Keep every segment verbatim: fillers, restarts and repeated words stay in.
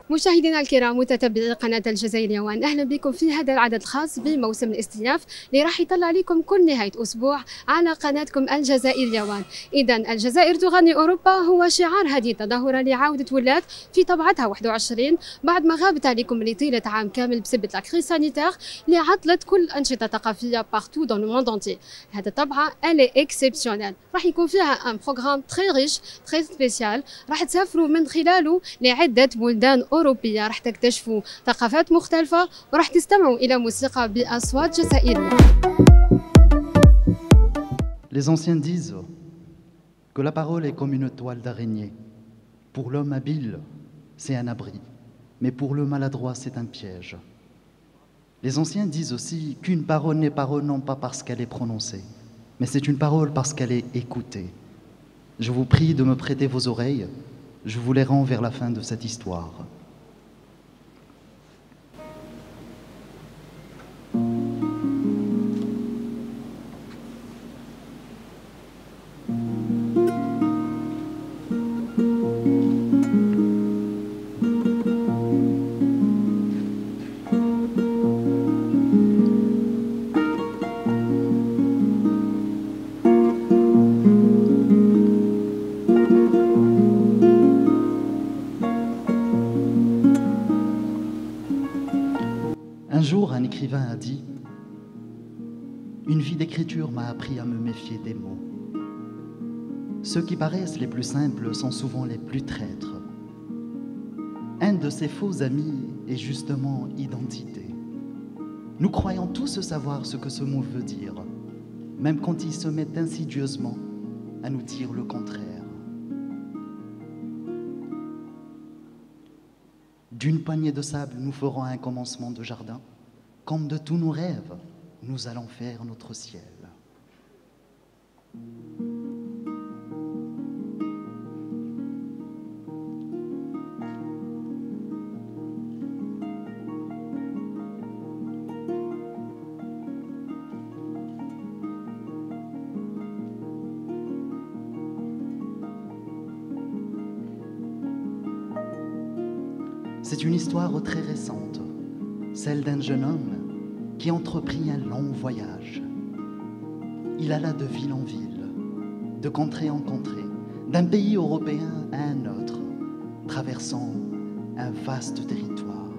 مشاهدينا الكرام متتبعي قناة الجزائر يوان، أهلا بكم في هذا العدد الخاص بموسم الاستئناف اللي راح يطلع لكم كل نهاية أسبوع على قناتكم الجزائر يوان. إذا الجزائر تغني أوروبا هو شعار هذه التظاهرة اللي عاودت ولات في طبعتها واحد وعشرين بعد ما غابت عليكم لطيلة عام كامل بسبب لا كريس سانيتير اللي عطلت كل الأنشطة الثقافية بارتو دون لو موند انتي. هذه الطبعة الي اكسبسيونيل، راح يكون فيها ان بروغرام تري ريش تري سبيسيال، راح تسافروا من خلاله لعدة بلدان أوروبية، راح تكتشفوا ثقافات مختلفة وراح تستمعوا إلى موسيقى بأصوات جزائرية. Les anciens disent que la parole est comme une toile d'araignée. Pour l'homme habile, c'est un abri, mais pour le maladroit, c'est un piège. Les anciens disent aussi qu'une parole n'est parole non pas parce qu'elle est prononcée, mais c'est une parole parce qu'elle est écoutée. Je vous prie de me prêter vos oreilles, je vous les rends vers la fin de cette histoire. Un jour, un écrivain a dit « Une vie d'écriture m'a appris à me méfier des mots. Ceux qui paraissent les plus simples sont souvent les plus traîtres. Un de ses faux amis est justement identité. Nous croyons tous savoir ce que ce mot veut dire, même quand il se met insidieusement à nous dire le contraire. D'une poignée de sable, nous ferons un commencement de jardin. Comme de tous nos rêves, nous allons faire notre ciel. » C'est une histoire très récente, celle d'un jeune homme qui entreprit un long voyage. Il alla de ville en ville, de contrée en contrée, d'un pays européen à un autre, traversant un vaste territoire.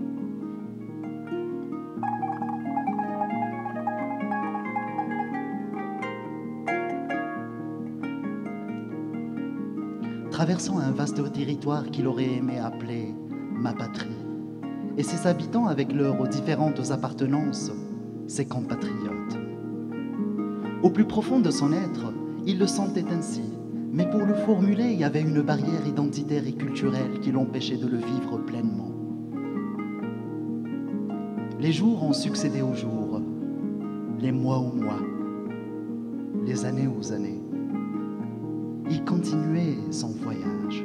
Traversant un vaste territoire qu'il aurait aimé appeler ma patrie, et ses habitants avec leurs différentes appartenances, ses compatriotes. Au plus profond de son être, il le sentait ainsi, mais pour le formuler, il y avait une barrière identitaire et culturelle qui l'empêchait de le vivre pleinement. Les jours ont succédé aux jours, les mois aux mois, les années aux années. Il continuait son voyage.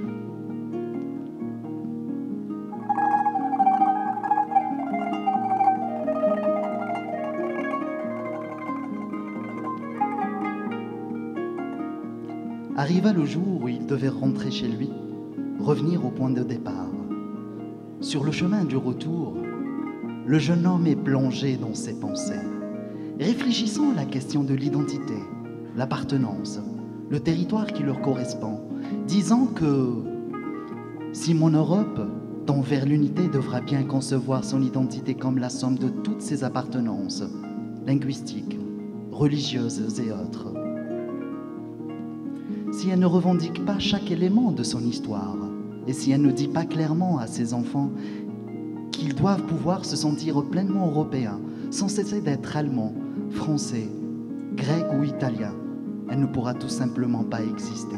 Arriva le jour où il devait rentrer chez lui, revenir au point de départ. Sur le chemin du retour, le jeune homme est plongé dans ses pensées, réfléchissant à la question de l'identité, l'appartenance, le territoire qui leur correspond, disant que si mon Europe tend vers l'unité devra bien concevoir son identité comme la somme de toutes ses appartenances, linguistiques, religieuses et autres. Si elle ne revendique pas chaque élément de son histoire, et si elle ne dit pas clairement à ses enfants qu'ils doivent pouvoir se sentir pleinement européens, sans cesser d'être allemands, français, grecs ou italiens, elle ne pourra tout simplement pas exister.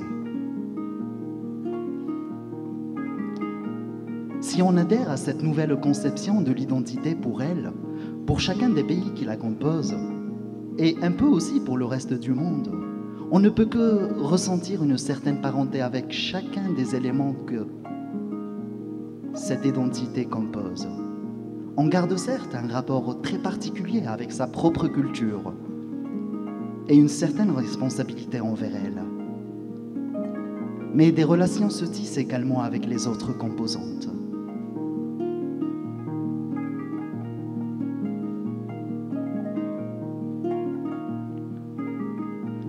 Si on adhère à cette nouvelle conception de l'identité pour elle, pour chacun des pays qui la composent, et un peu aussi pour le reste du monde, on ne peut que ressentir une certaine parenté avec chacun des éléments que cette identité compose. On garde certes un rapport très particulier avec sa propre culture et une certaine responsabilité envers elle. Mais des relations se tissent également avec les autres composantes.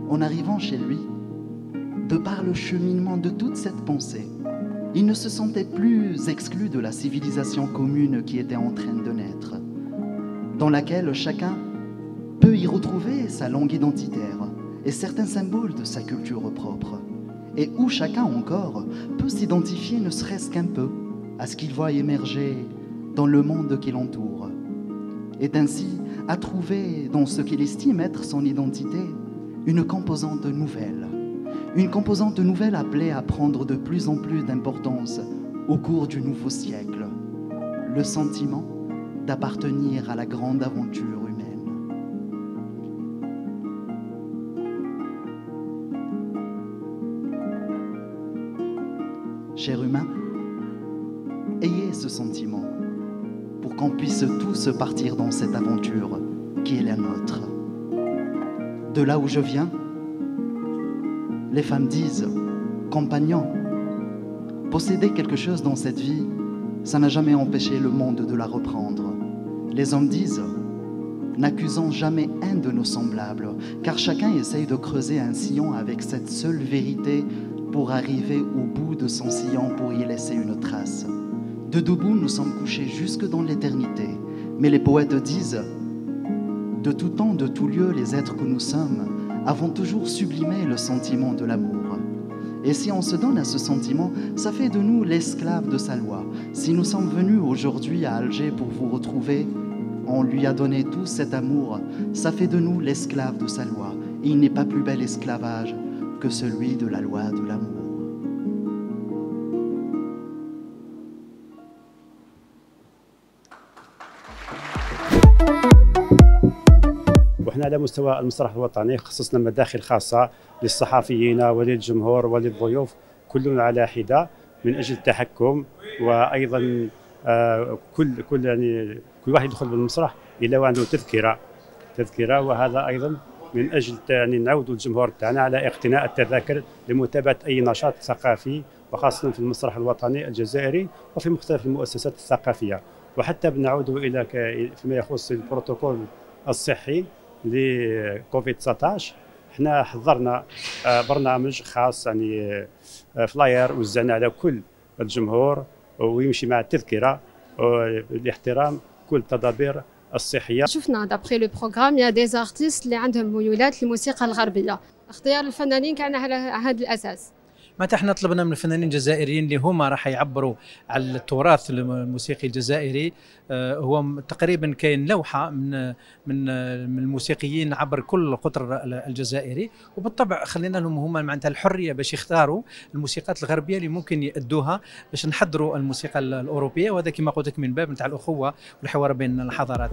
En arrivant chez lui, de par le cheminement de toute cette pensée, il ne se sentait plus exclu de la civilisation commune qui était en train de naître, dans laquelle chacun peut y retrouver sa langue identitaire et certains symboles de sa culture propre, et où chacun encore peut s'identifier ne serait-ce qu'un peu à ce qu'il voit émerger dans le monde qui l'entoure, et ainsi à trouver dans ce qu'il estime être son identité une composante nouvelle, une composante nouvelle appelée à prendre de plus en plus d'importance au cours du nouveau siècle, le sentiment d'appartenir à la grande aventure humaine. Chers humains, ayez ce sentiment pour qu'on puisse tous partir dans cette aventure qui est la nôtre. De là où je viens, les femmes disent « compagnon ». Posséder quelque chose dans cette vie, ça n'a jamais empêché le monde de la reprendre. Les hommes disent « n'accusons jamais un de nos semblables », car chacun essaye de creuser un sillon avec cette seule vérité pour arriver au bout de son sillon pour y laisser une trace. De debout, nous sommes couchés jusque dans l'éternité. Mais les poètes disent « de tout temps, de tout lieu, les êtres que nous sommes avons toujours sublimé le sentiment de l'amour. » Et si on se donne à ce sentiment, ça fait de nous l'esclave de sa loi. Si nous sommes venus aujourd'hui à Alger pour vous retrouver, on lui a donné tout cet amour, ça fait de nous l'esclave de sa loi. Et il n'est pas plus bel esclavage que celui de la loi de l'amour. وإحنا على مستوى المسرح الوطني خصصنا مداخل خاصة للصحفيين وللجمهور وللضيوف كلنا على حدة من أجل التحكم، وأيضا كل كل يعني كل واحد يدخل بالمسرح إلا وعنده تذكرة تذكرة وهذا أيضا من أجل يعني نعود الجمهور تاعنا على اقتناء التذاكر لمتابعة أي نشاط ثقافي، وخاصة في المسرح الوطني الجزائري وفي مختلف المؤسسات الثقافية. وحتى بنعود إلى فيما يخص البروتوكول الصحي لكوفيد تسعة عشر، احنا حضرنا برنامج خاص يعني فلاير وزعنا على كل الجمهور ويمشي مع التذكرة لاحترام كل التدابير الصحية. شفنا دابخي لو بروغرام يا دي ارتيست اللي عندهم ميولات للموسيقى الغربية، اختيار الفنانين كان على هذا الأساس. متى احنا طلبنا من الفنانين الجزائريين اللي هما راح يعبروا على التراث الموسيقي الجزائري، هو تقريبا كاين لوحه من من من الموسيقيين عبر كل القطر الجزائري، وبالطبع خلينا لهم هما معناتها الحريه باش يختاروا الموسيقات الغربيه اللي ممكن يأدوها باش نحضروا الموسيقى الاوروبيه، وهذا كما قلت لك من باب نتاع الاخوه والحوار بين الحضارات.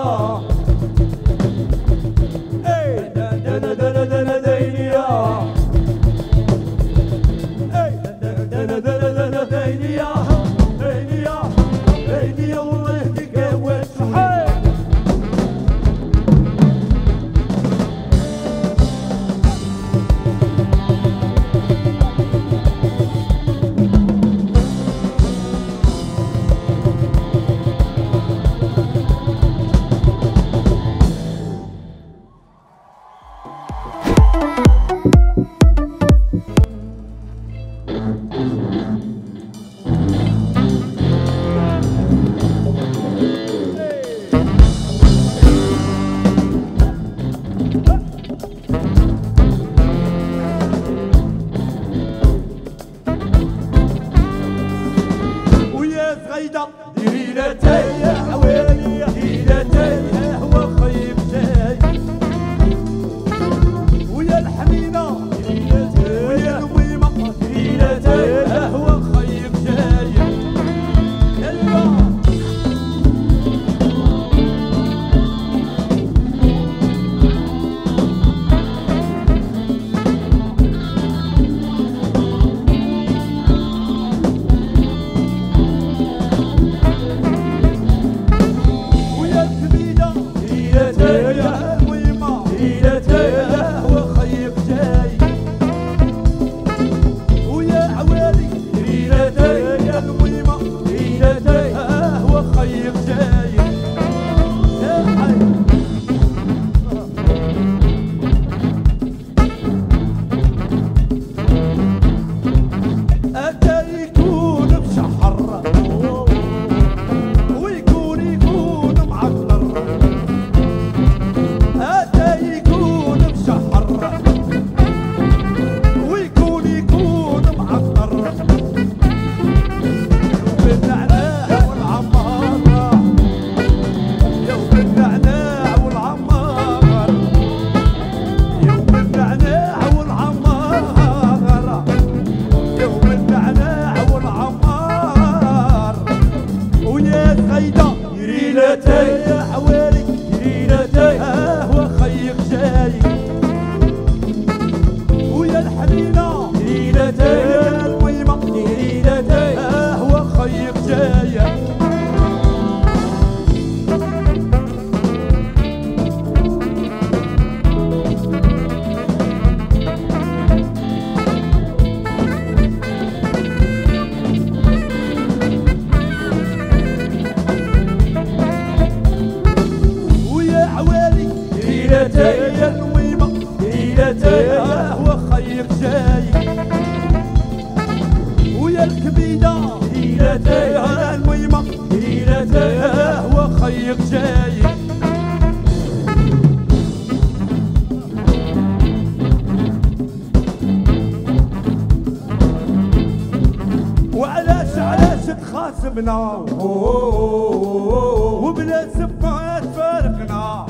وبلا سبة تفارقنا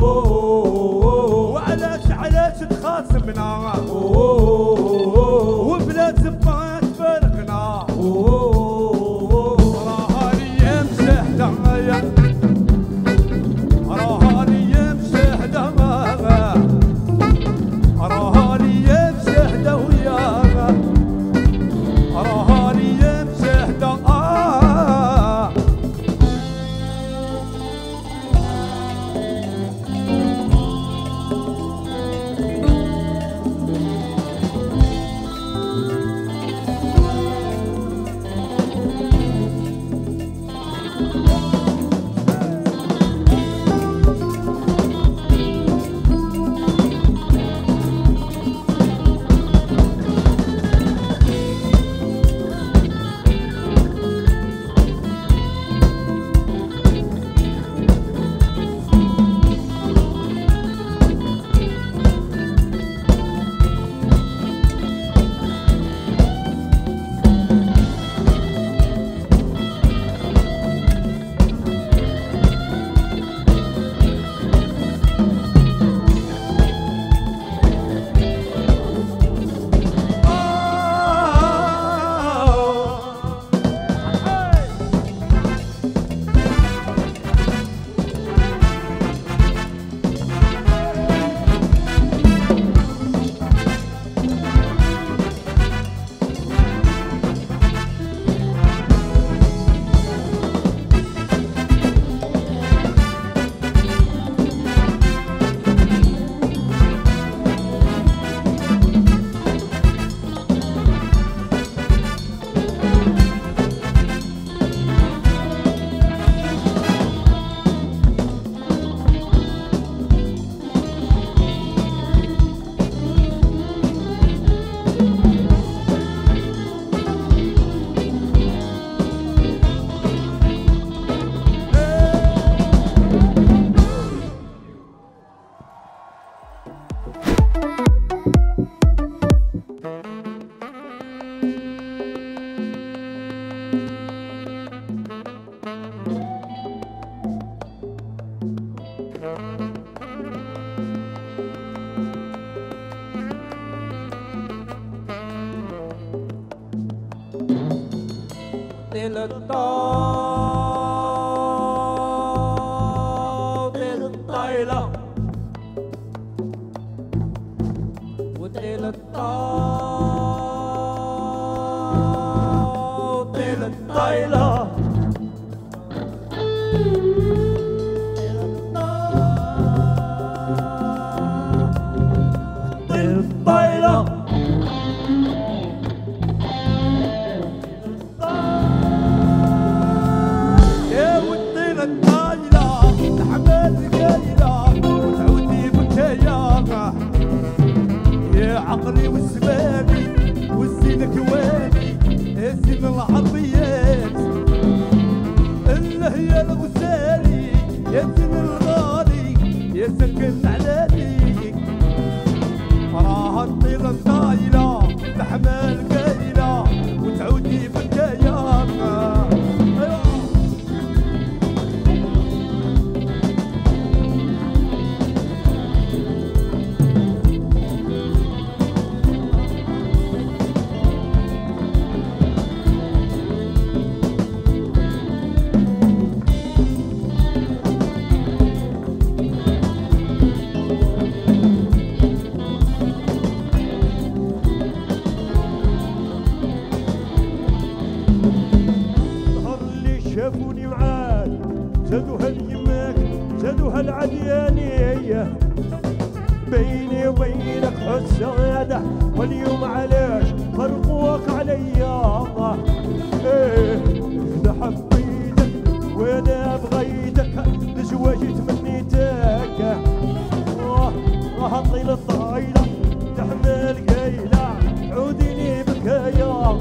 وعلاش علاش تخاصمنا وبلا سبة تفارقنا راها الايام شاهدة راها الايام شاهدة راها الايام شاهدة وياها راها الايام شاهدة طيل الطاو طيل الطايلة وطيل الطاو طيل الطايلة طيل الطايلة عقلي والزماني والزين كواني الزين العربيات اللي هي الغزالي يا زين الغالي يا سكن علالي راها تطير الطايلة تحمل قايلة وتعودي بالكايا شافوني معاك زادوها اليماك زادوها العديانية بيني وبينك حسادة واليوم علاش فرقوك عليا ايه انا حبيتك وانا بغيتك لزواج تمنيتك اه راه طيل الطايلة تحمل قايلة عوديني بكايا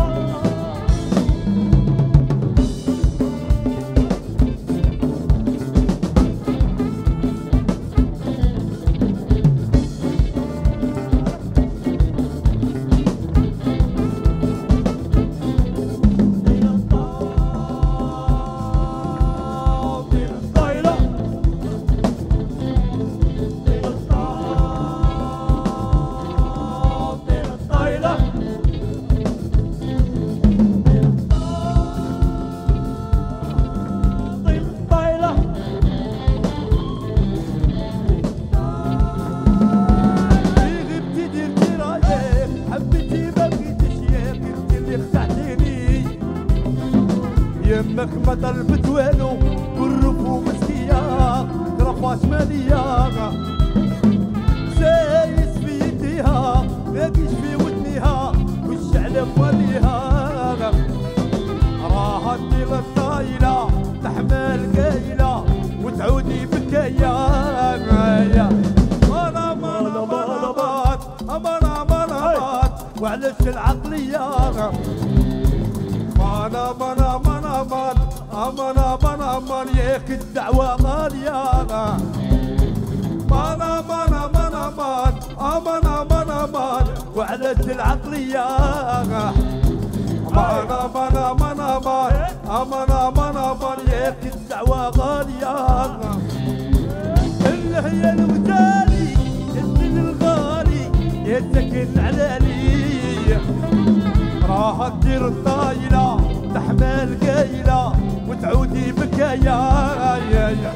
يمك ما طلبت والو والرفو مسكية رفاش مالية سايس في يديها باقيش في ودنيها والشعلة مواليها راها تطير الطايلة تحمل قايلة وتعودي بكايا انا مانا مانا مات امانا مانا مات وعلاش العقلية مانا مانا مانا مان امانا مانا مان ياك الدعوة غالية مانا مانا مانا مان امانا مانا مان وعلاش العقلية مانا مانا مانا مان امانا مانا مان ياك الدعوة غالية اللي هي الغزالي الزين الغالي يا سكن علالي راها تدير الطايلة تحمل قايلة وتعودي بكايا يا يا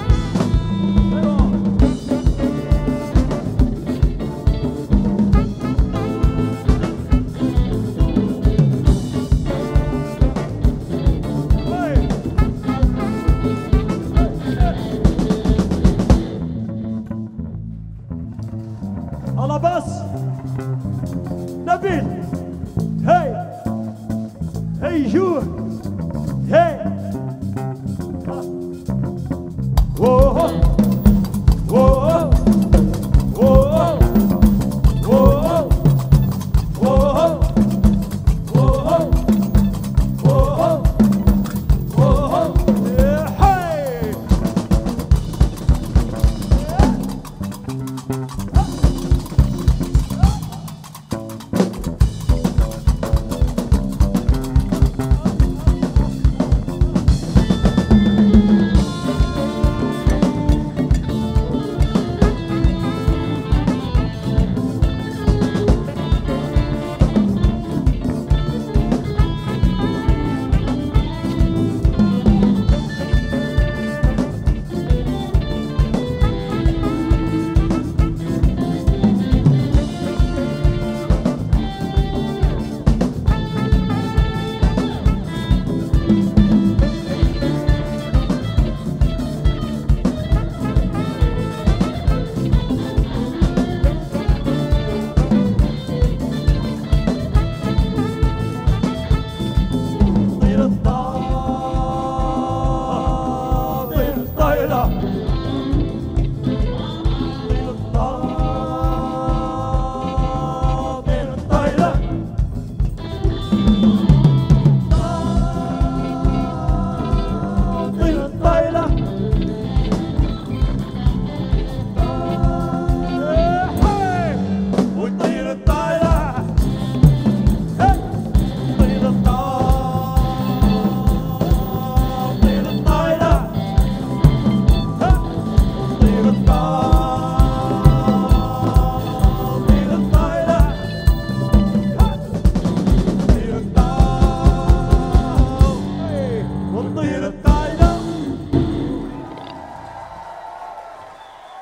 الله بس نبيل هاي هاي شو هاي اوه اوه اوه اوه اوه اوه اوه اوه هاي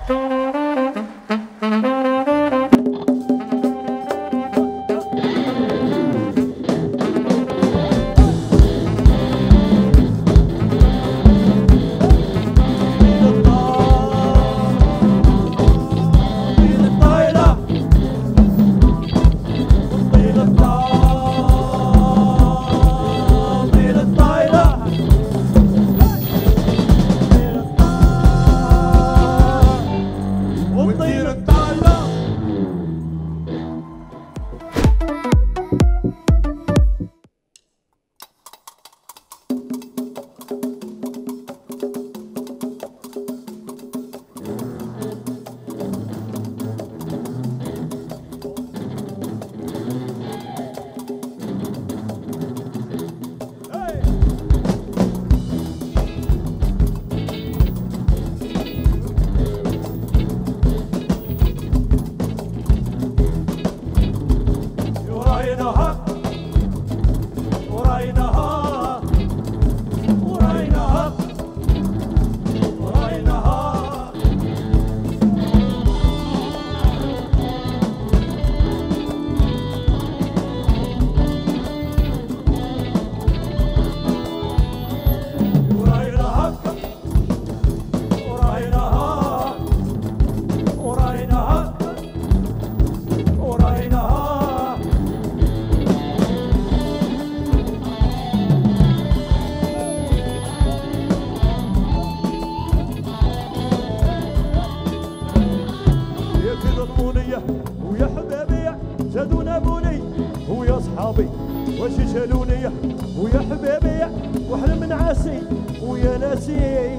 ويا حبابي زادونا بوني ويا صحابي واش شالوني ويا حبابي وحنا من عاسي ويا ناسي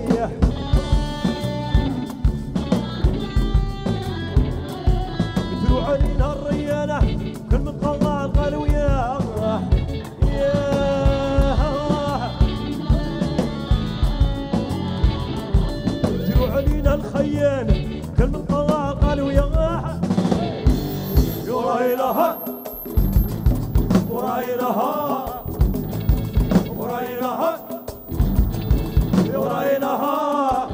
كثروا علينا الريانة كل من طلع قالوا يا يا كثروا علينا الخيان كل من طلع قالوا يا وراينها وراينها وراينها وراينها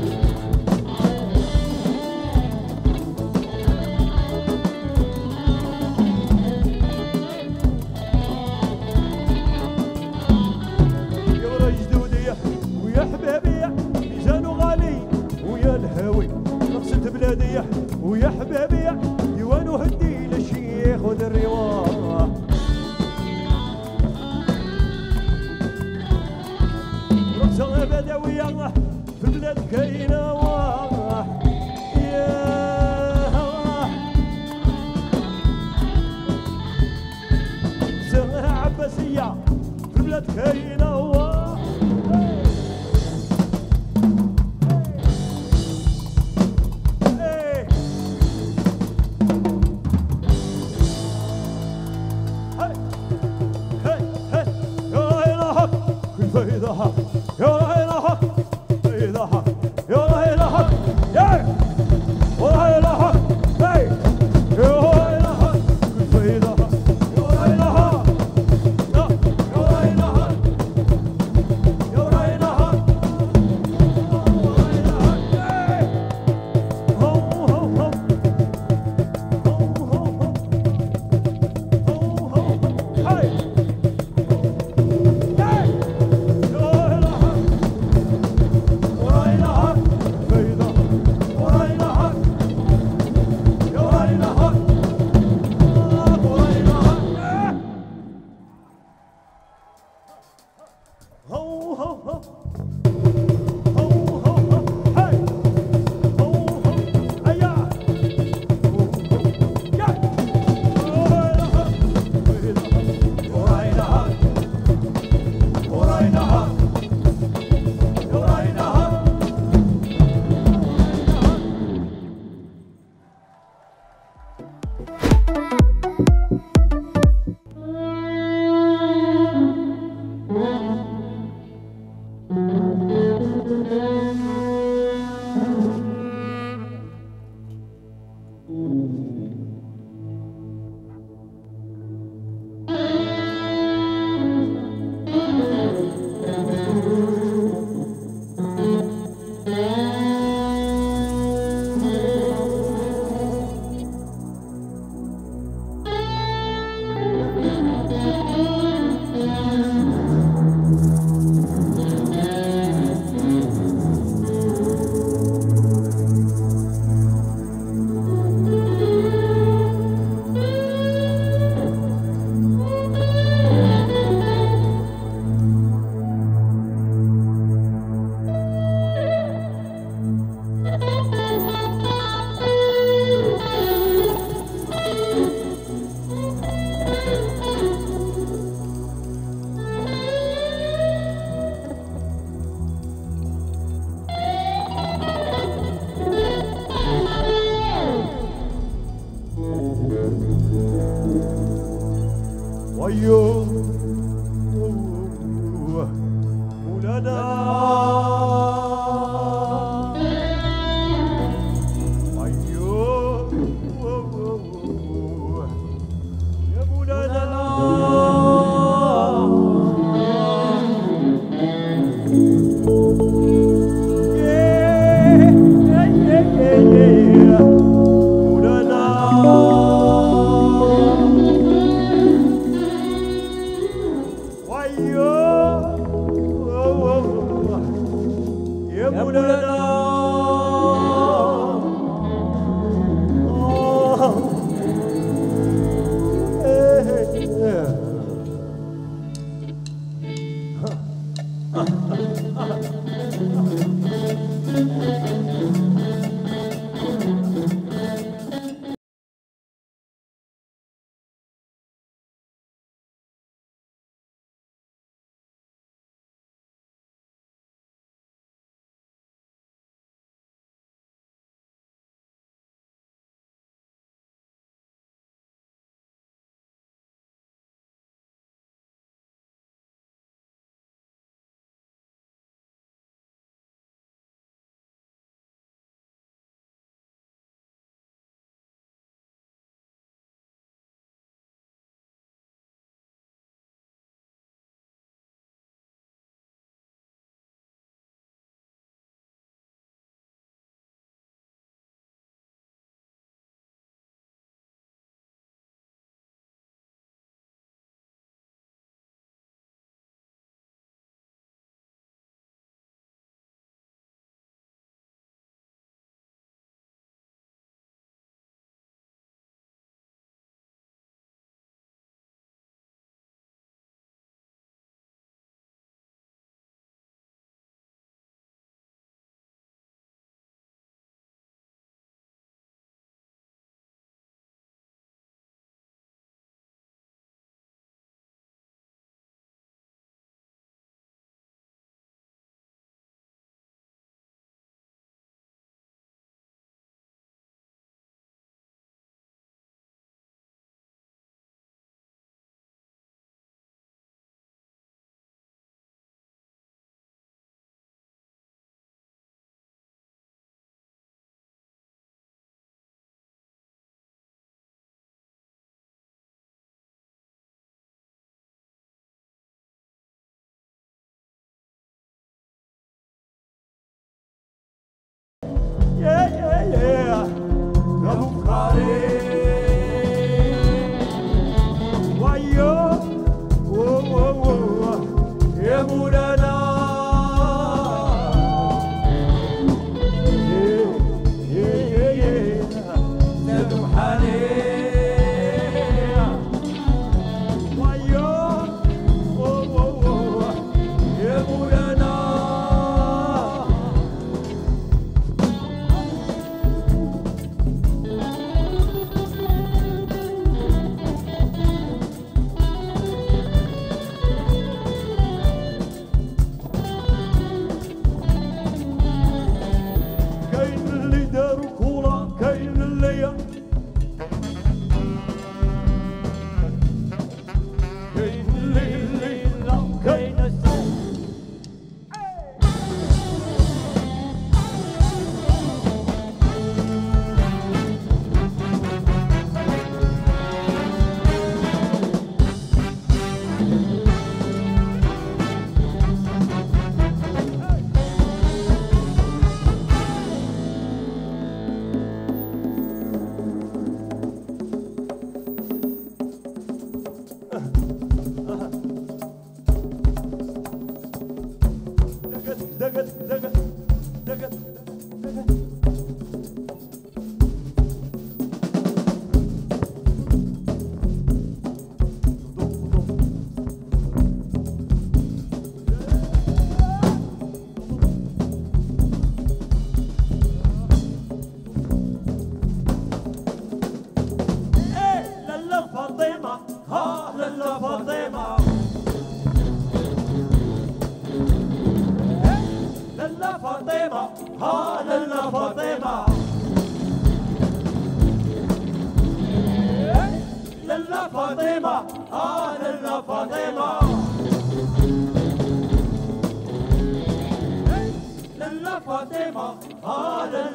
يا ورا جدودي ويا حبابي ميزانو غالي ويا الهاوي نقصت بلادي ويا حبابي ديوانو هدي للشيخ خذ الرواح رقصة بدوية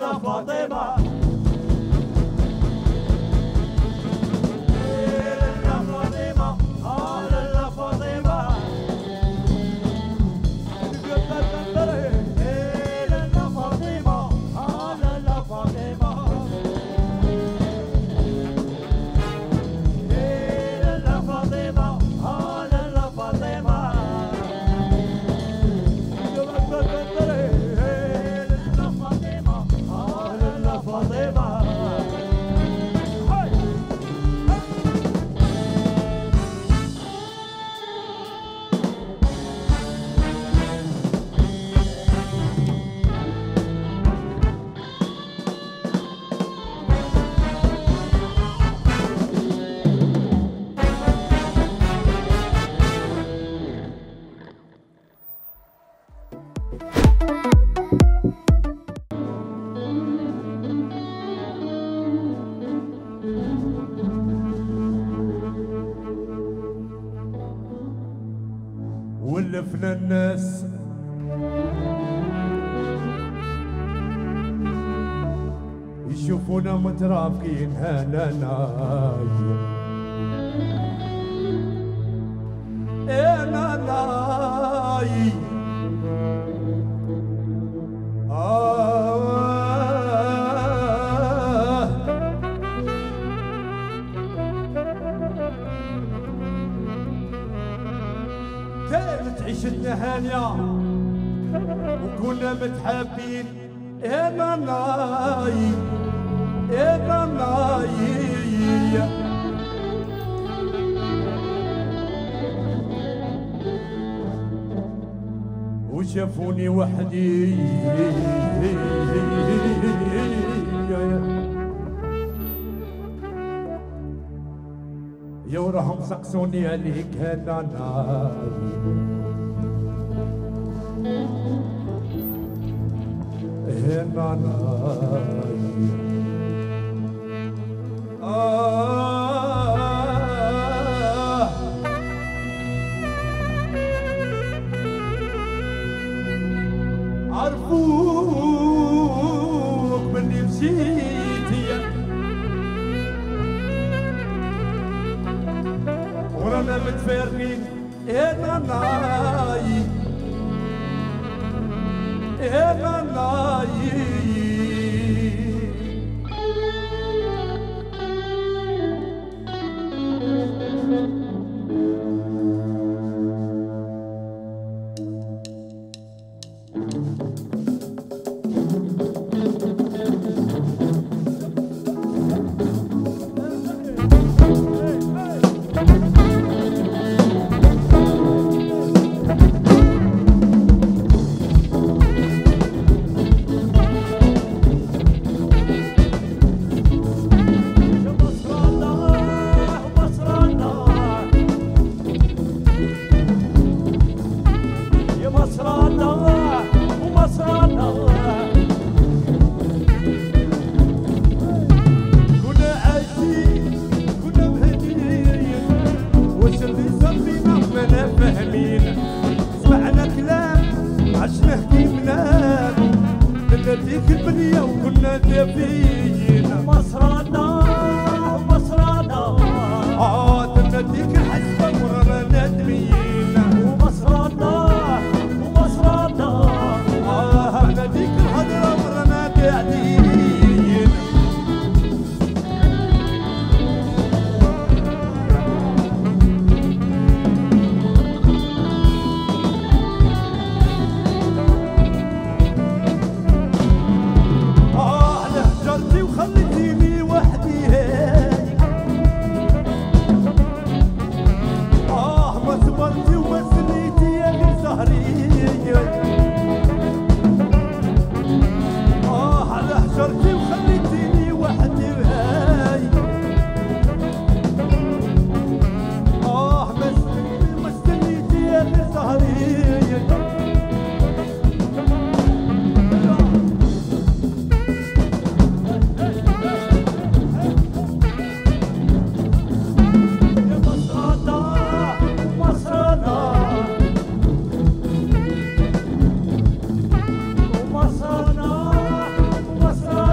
لالا فاطمة ولفنا الناس يشوفونا مترافقين هناناي هناناي عيشتنا هانية وكنا متحابين يا ناي يا ناي وشافوني وحدي يا وراهم سقسوني عليك هنا ناي هنا ناي آه عرفوك مني مشيت ورانا متفارقين هنا ناي هنا ناي Masana, Masana.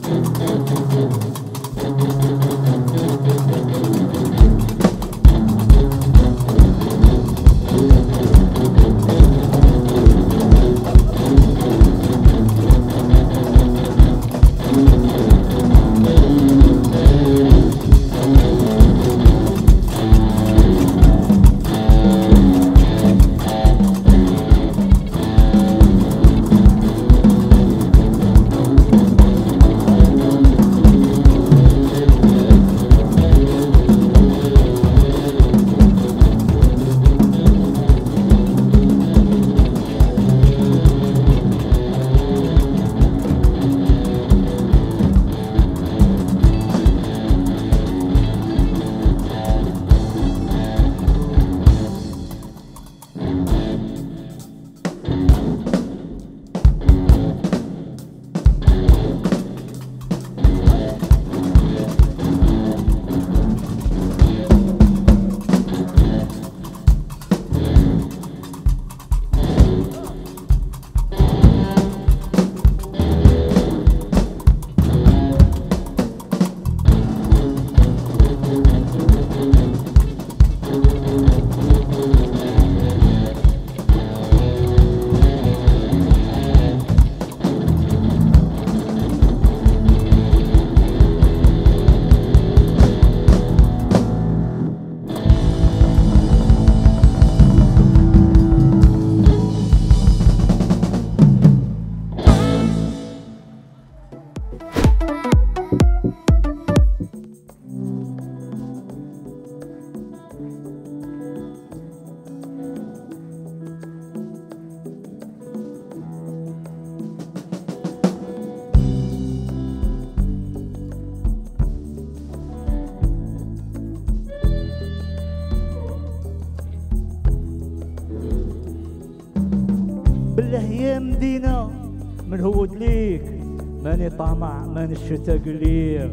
بالله يا مدينة من هود ليك ماني طامع ماني الشتا قليل.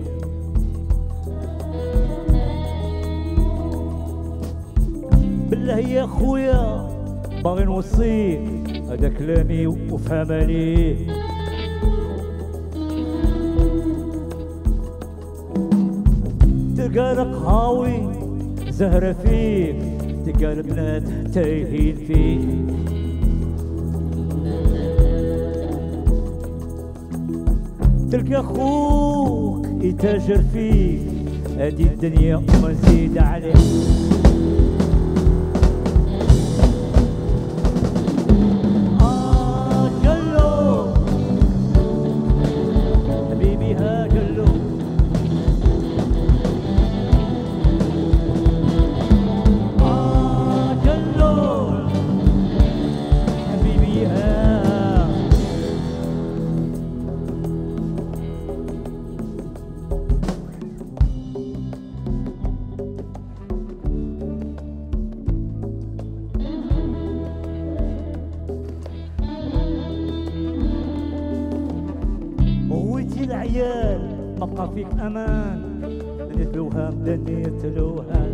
بالله يا خويا باغي نوصيك هذا كلامي وفهم عليه. تلقى هاوي زهرة فيك، تلقى البنات تايهين فيك. تلقى خوك يتاجر فيك، هادي الدنيا ما نزيد عليه. آه قلو حبيبي ها قلو، آه قلو حبيبي ها. العيال ما بقى فيك امان، دنيا الوهام دنيا الوهام.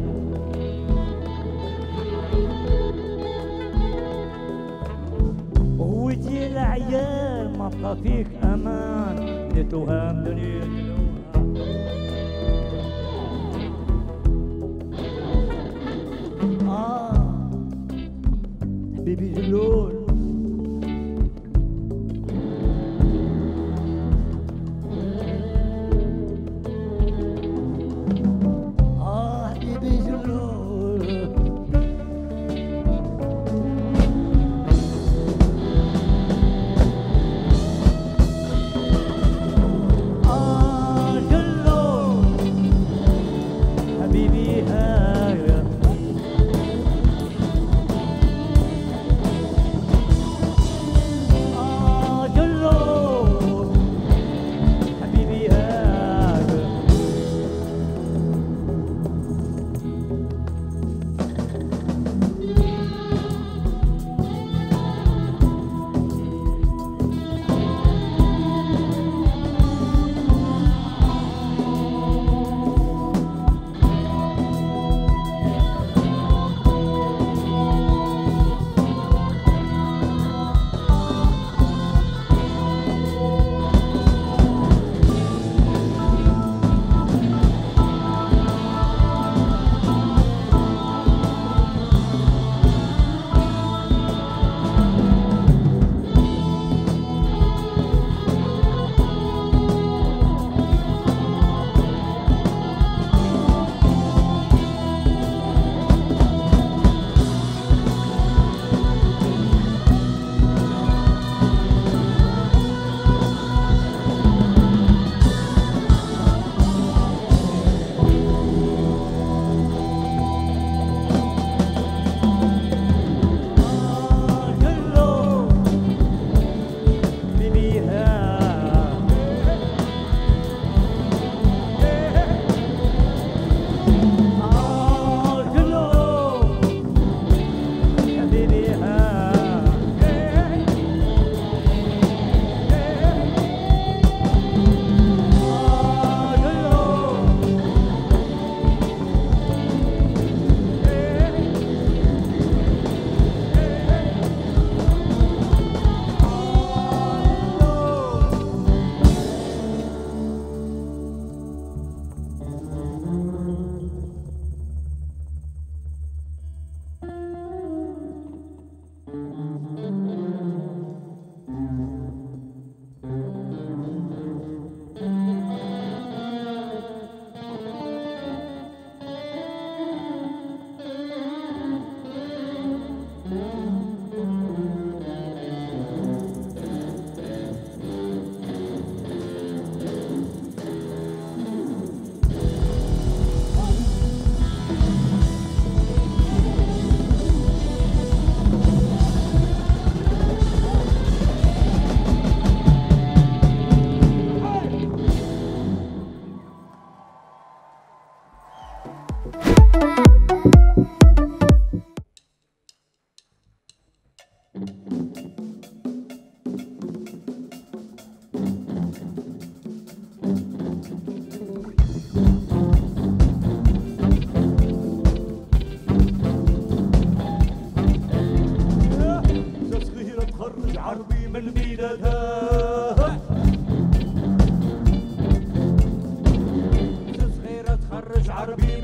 ويجي العيال ما بقى فيك امان، دنيا الوهام دنيا الوهام. اه حبيبي جلول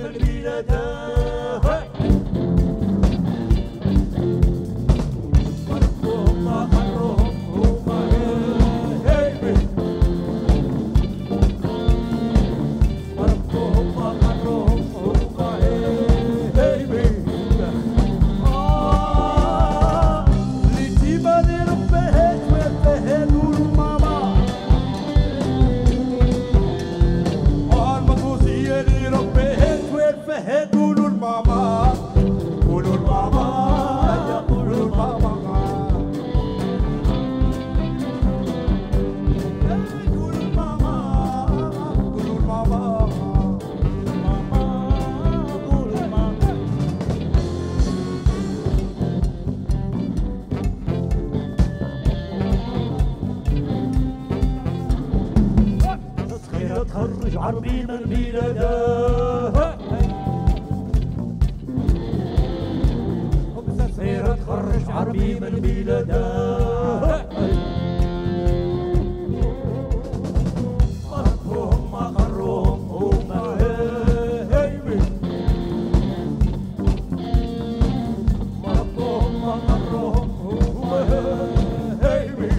تخرج عربي من بلادها خبزة صغيرة تخرج عربي من بلادها قربوهم ما قروهم هما هايبي قربوهم ما قروهم هما هايبي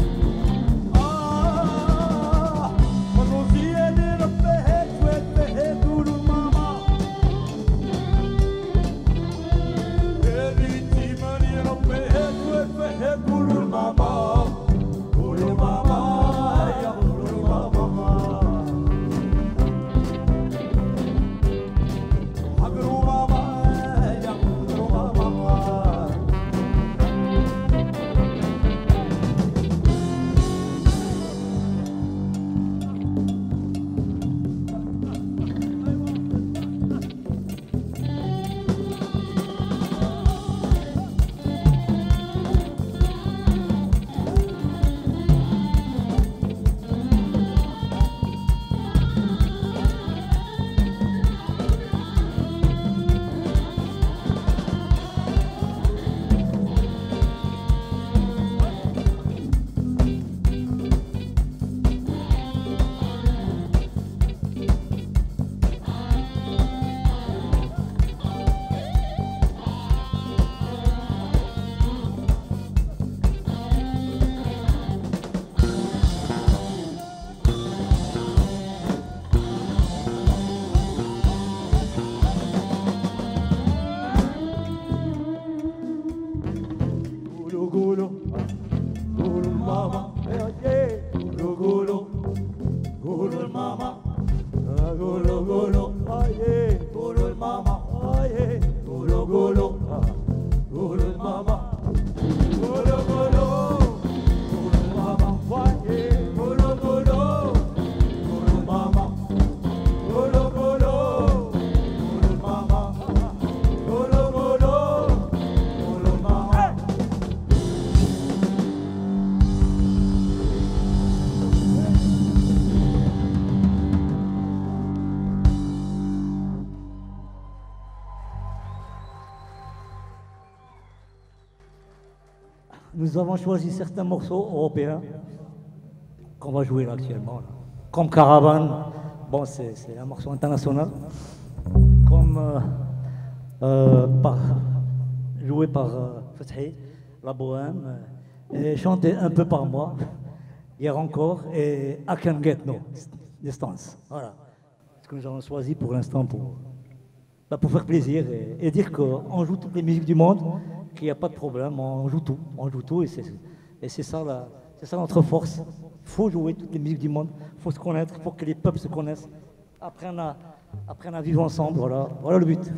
قولوا قولوا الماما قولوا قولوا قولوا الماما قولوا قولوا قولوا الماما قولوا قولوا قولوا الماما قولوا قولوا قولوا الماما قولوا قولوا قولوا الماما قولوا قولوا قولوا الماما قولوا قولوا قولوا الماما. Nous avons choisi certains morceaux européens qu'on va jouer là actuellement. Là. Comme Caravane, bon c'est un morceau international. Comme euh, euh, par, joué par euh, Fethi, La Bohème, et chanté un peu par moi, hier encore, et I Can Get No Distance. Voilà. Ce que nous avons choisi pour l'instant pour, bah, pour faire plaisir et, et dire qu'on joue toutes les musiques du monde. Il n'y a pas de problème, on joue tout, on joue tout et c'est ça, ça notre force. Il faut jouer toutes les musiques du monde, il faut se connaître, il faut que les peuples se connaissent, apprennent à, apprennent à vivre ensemble, voilà, voilà le but.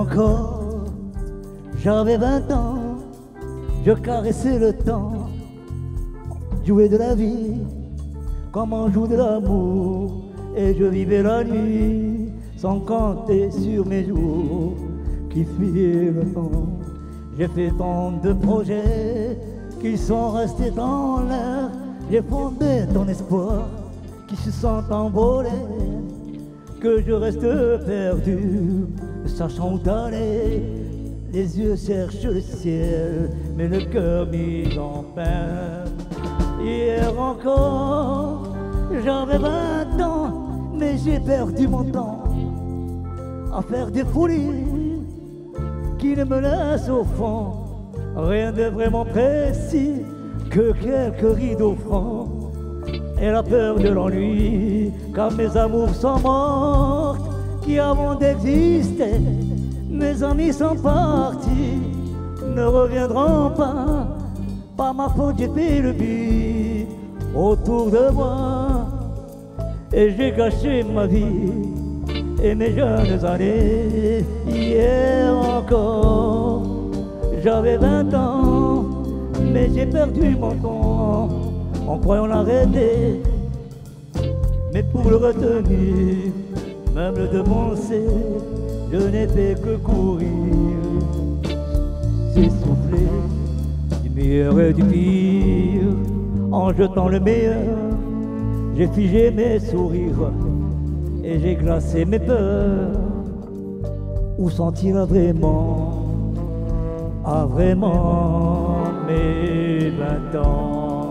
encore, j'avais vingt ans, je caressais le temps, jouais de la vie, comme on joue de l'amour, et je vivais la nuit, sans compter sur mes jours, qui fuyaient le temps. J'ai fait tant de projets, qui sont restés dans l'air, j'ai fondé ton espoir, qui se sont envolés, que je reste perdu, ne sachant où aller. Les yeux cherchent le ciel, mais le cœur mis en peine. Hier encore, j'avais vingt ans, mais j'ai perdu mon temps à faire des folies qui ne me laissent au fond rien de vraiment précis que quelques rideaux francs et la peur de l'ennui, car mes amours sont morts qui avant d'exister. Mes amis sont partis, ne reviendront pas. Par ma faute j'ai fait le vide autour de moi, et j'ai gâché ma vie et mes jeunes années. Hier encore, j'avais vingt ans, mais j'ai perdu mon temps en croyant l'arrêter. Mais pour le retenir, même le devancer, je n'ai fait que courir, s'essouffler du meilleur et du pire. En jetant le meilleur, j'ai figé mes sourires et j'ai glacé mes peurs. Où sentir vraiment, à vraiment mes vingt ans,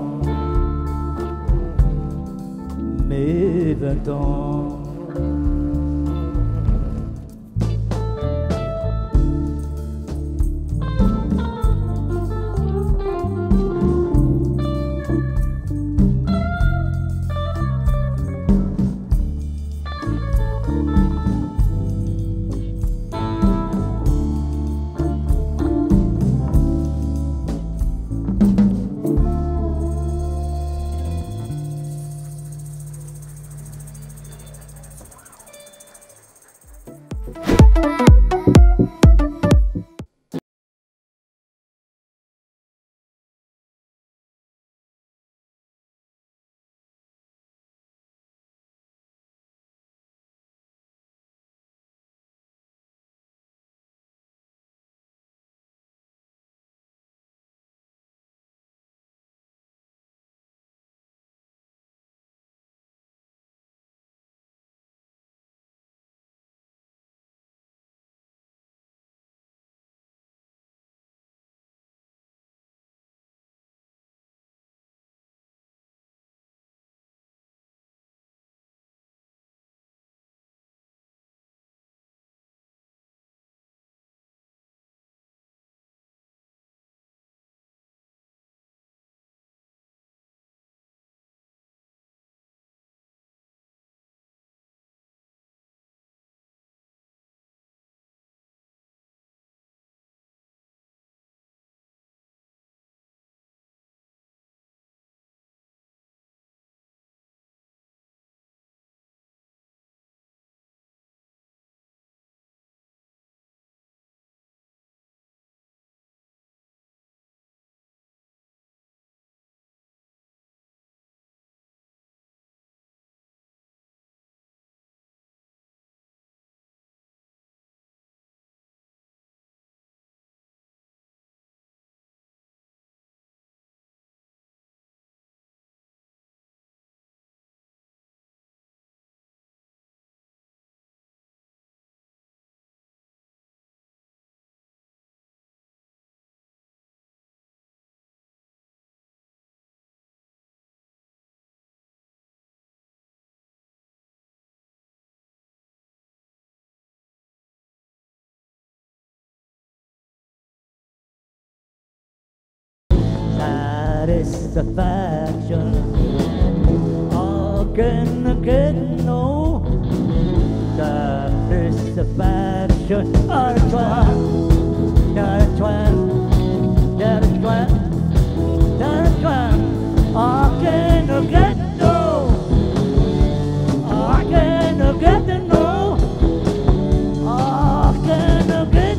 mes vingt ans. Satisfaction, how can I get no satisfaction? I'll try, I'll try, I'll try, I'll try. How can I get no? How can I get no? How can I get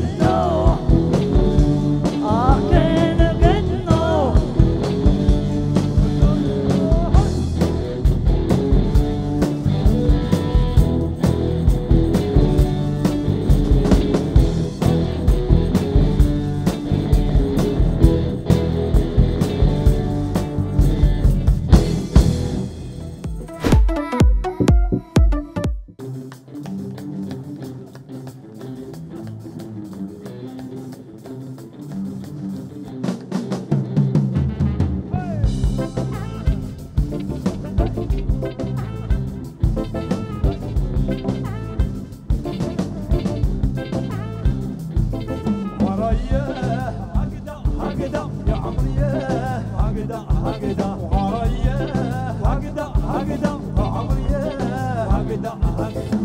هكذا ورايا هكذا هكذا عمري هكذا هكذا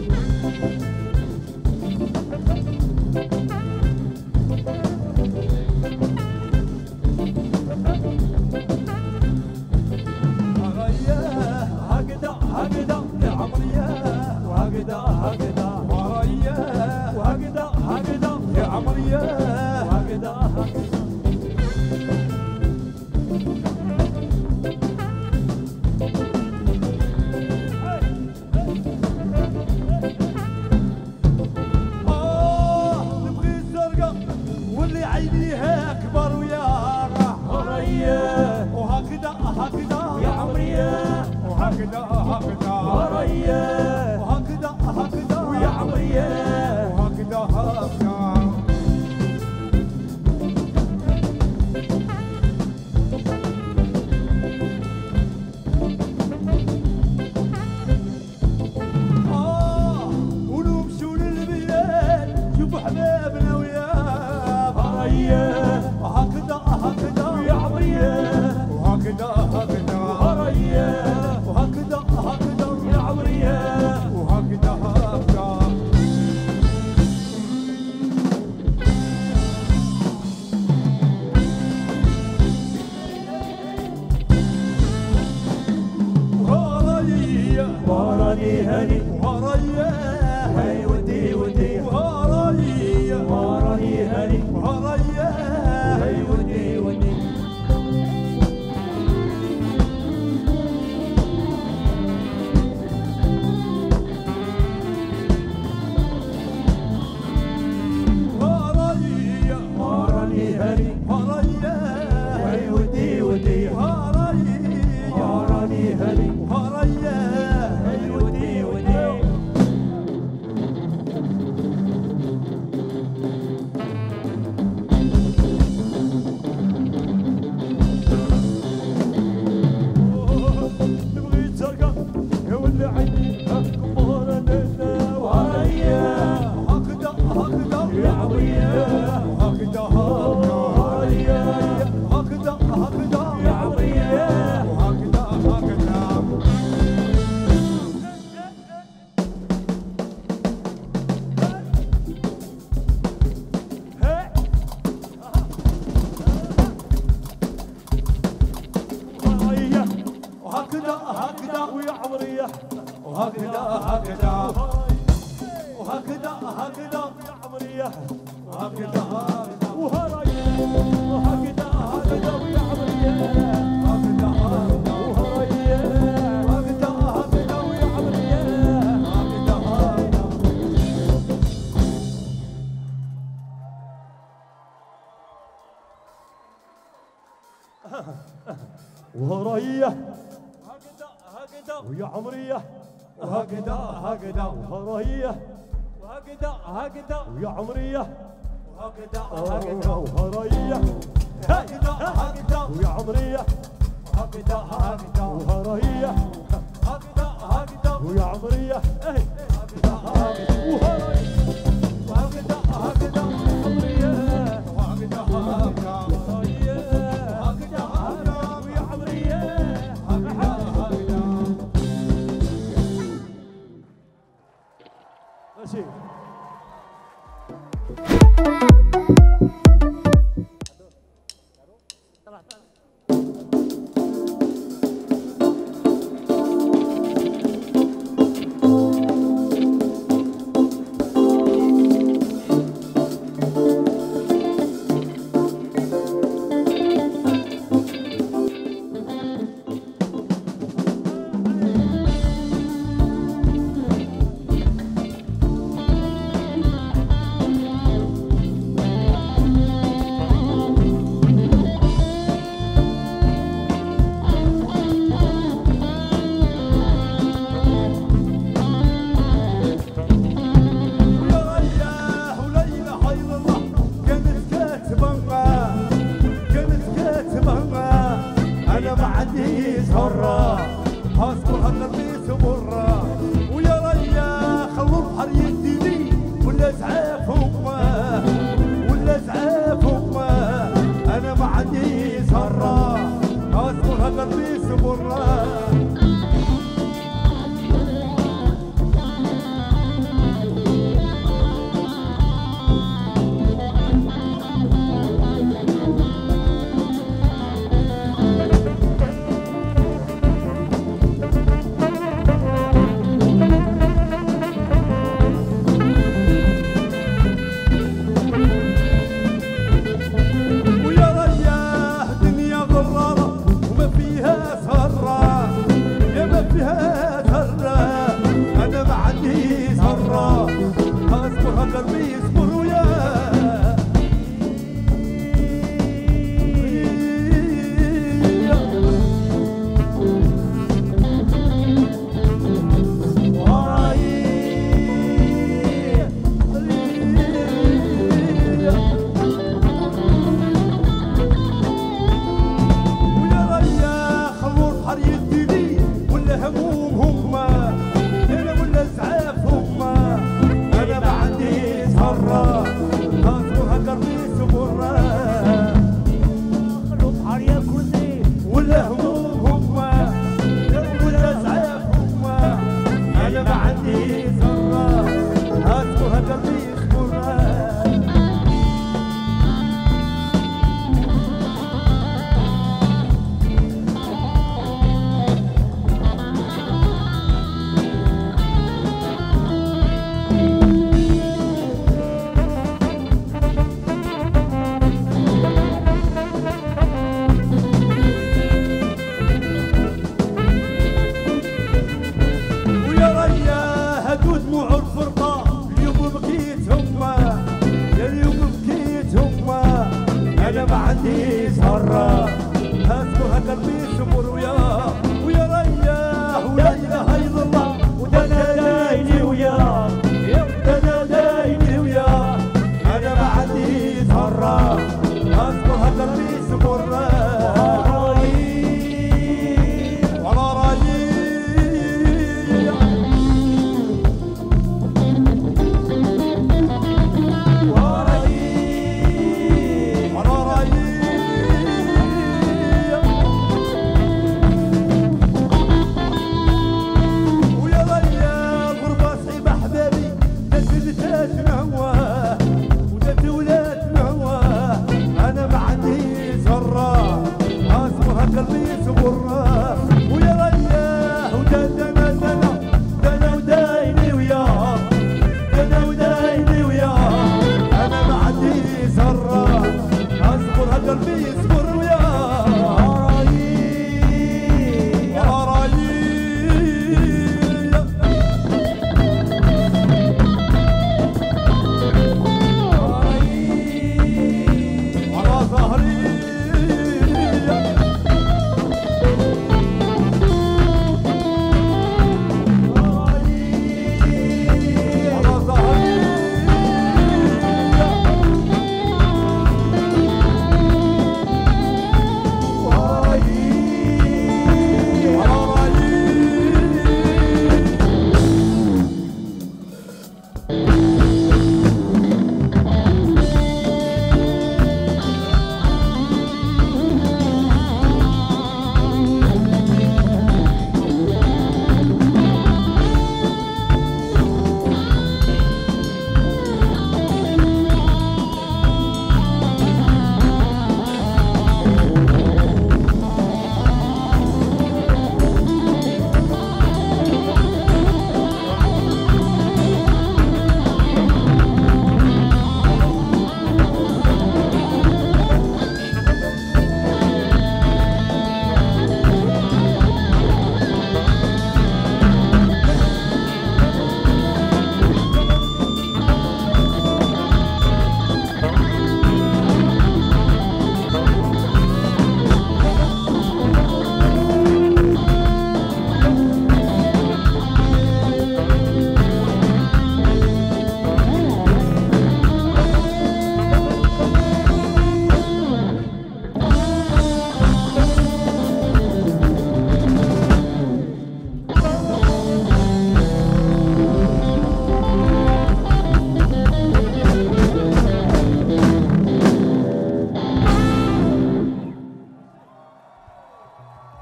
هكذا يا عمري وهكذا هكذا ورايا وهكذا هكذا يا عمري وهكذا هكذا آه نبغي الزرقاء واللي عينيها كبر ويا ورايا وهكذا هكذا يا عمري وهكذا هكذا ورايا وهكذا هكذا ويا عمري وهكذا هكذا آه ونمشوا للبيت شوفوا حبابنا وياه ورايا وهكذا هكذا ويا عمري وهكذا هكذا ورايا وهكذا هكذا يا عمري وهكذا هكذا ورايا وراني هاني ورايا هاي ودي ودي ورايا وراني هاني ورايا هاي ودي ودي وهكذا هكذا وهكذا هكذا يا عمري وهكذا هكذا وهرايا وهكذا هكذا يا عمري هكذا هكذا وهرايا وهكذا هكذا يا عمري هكذا هكذا وهرايا هكذا هكذا ويا عمري وهكذا هكذا وهرايا وهكذا هكذا ويا عمري وهكذا هكذا وهرايا هكذا هكذا ويا عمري وهكذا هكذا وهرايا هكذا هكذا ويا عمري هكذا هكذا وهرايا وهكذا هكذا ويا عمري وهكذا هكذا وهرايا وهكذا هكذا ويا عمري هكذا هكذا ماشي قلبي صبرنا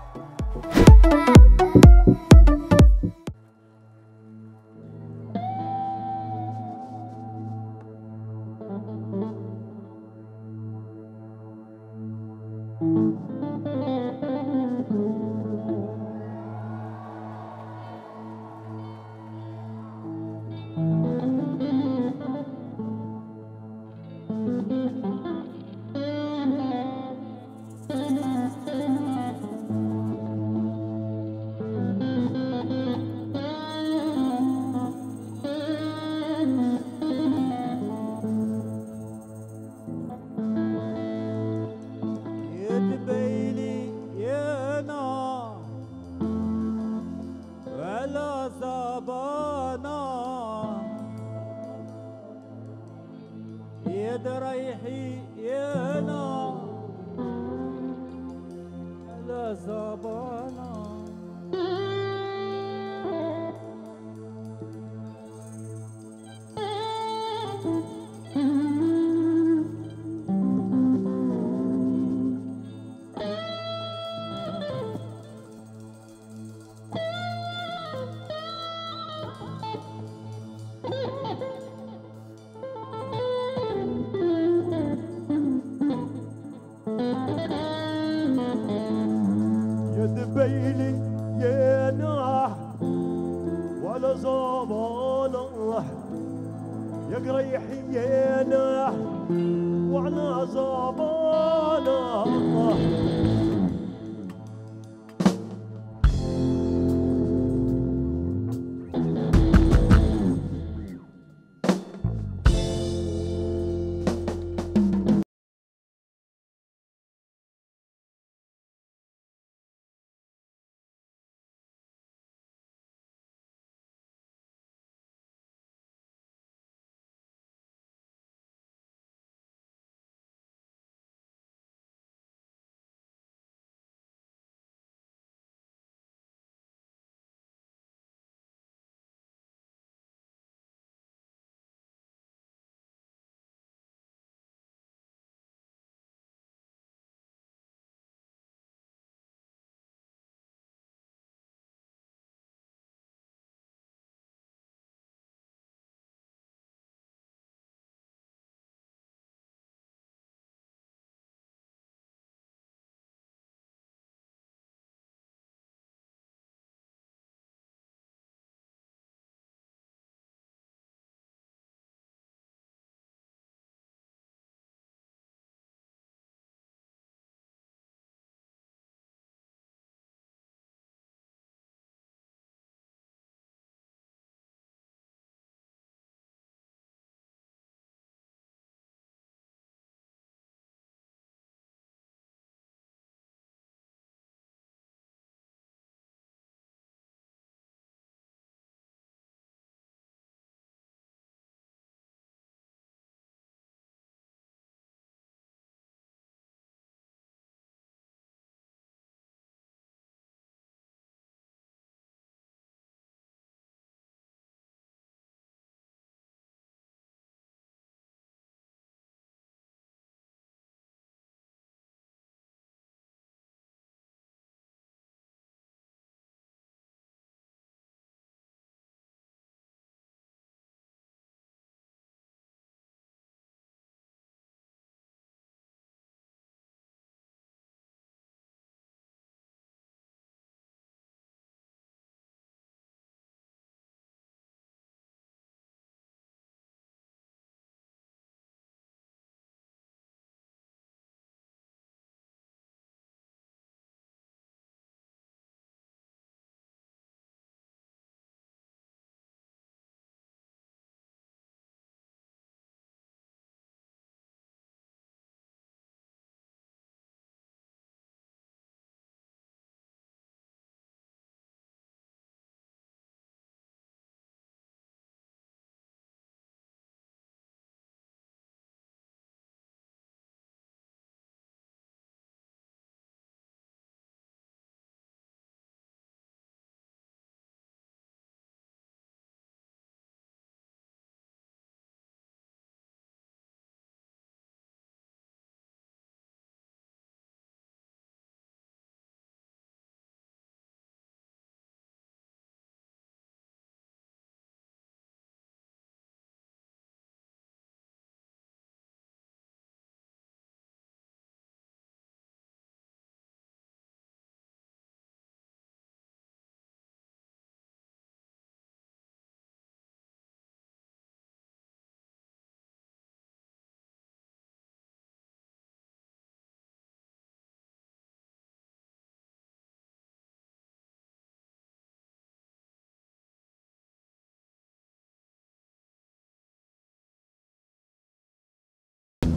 يد ريحي يا نار على زبانا بيلي يا ناح ولا زبانا يا قريحي يا ناح وعلى زبانا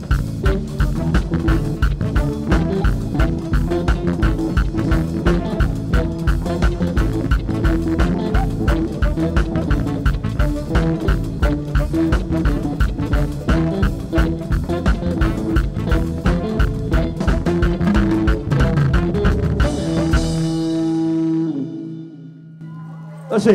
Assim.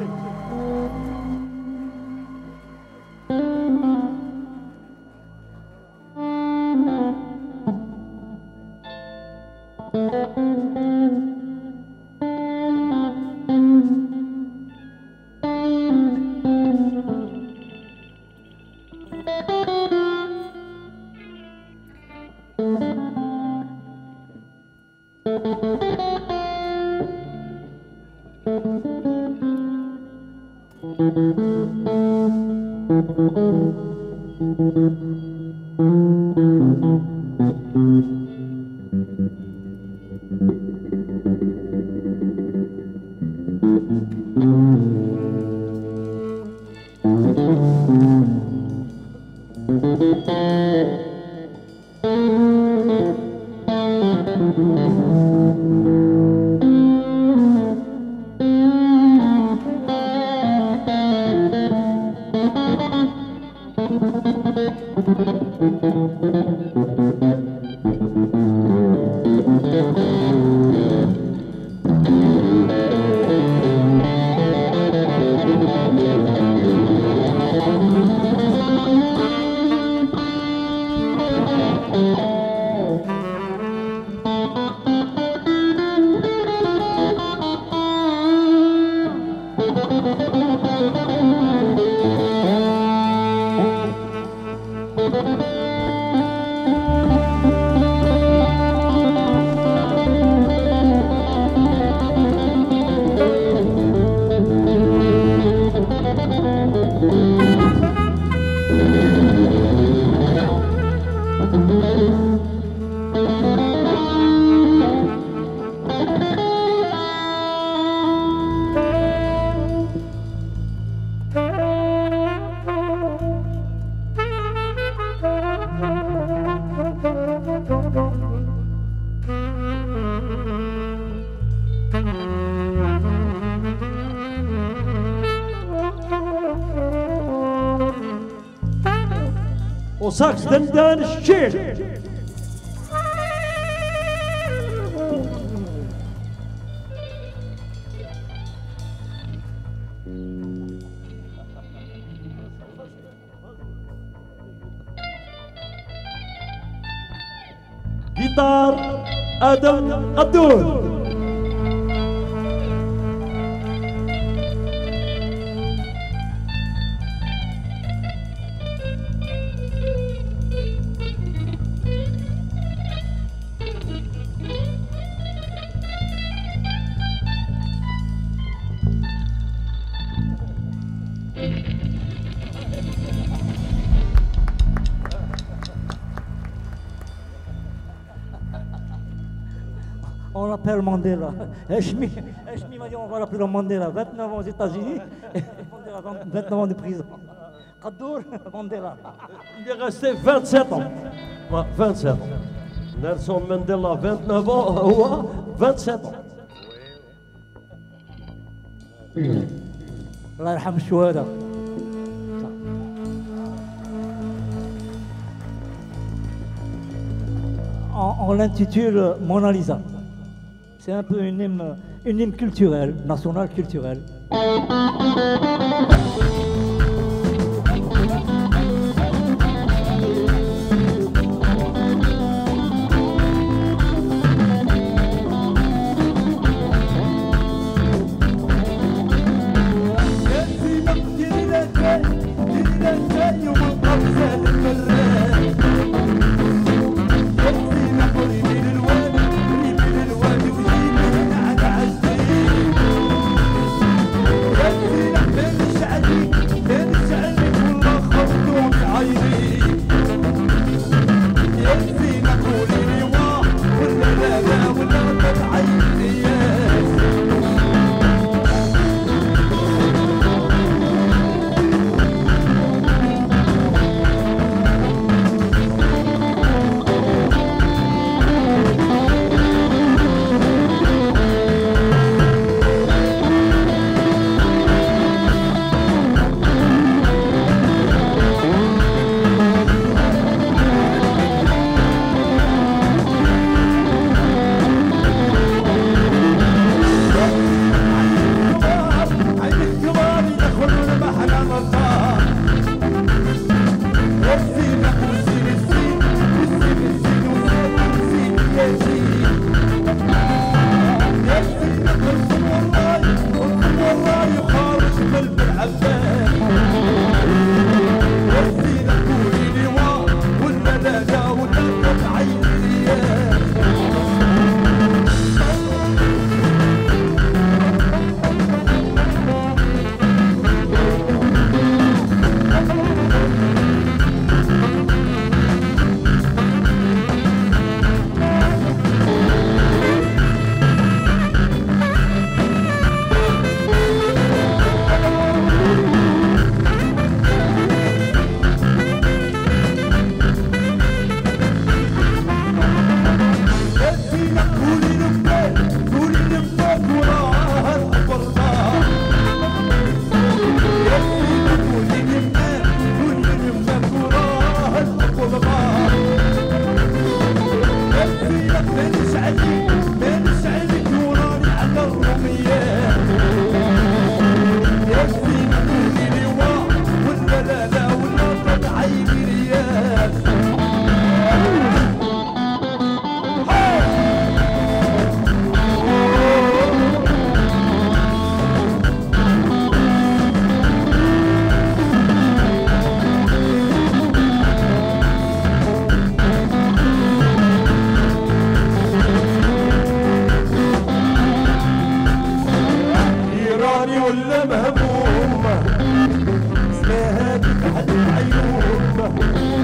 وساكس دندان الشيل جيتار آدم قدور. On l'appelle Mandela. Hachmi m'a dit on va l'appeler Mandela. vingt-neuf ans aux États-Unis, Mandela, vingt-neuf ans de prison. Qadour, Mandela. Il est resté vingt-sept ans. Ouais, vingt-sept ans. Nelson Mandela, vingt-neuf ans, ouais, vingt-sept ans. الله يرحم الشهداء. On, on l'intitule Mona Lisa. C'est un peu une hymne, une hymne culturelle, nationale culturelle. ولا مهموم سماها بحال العيون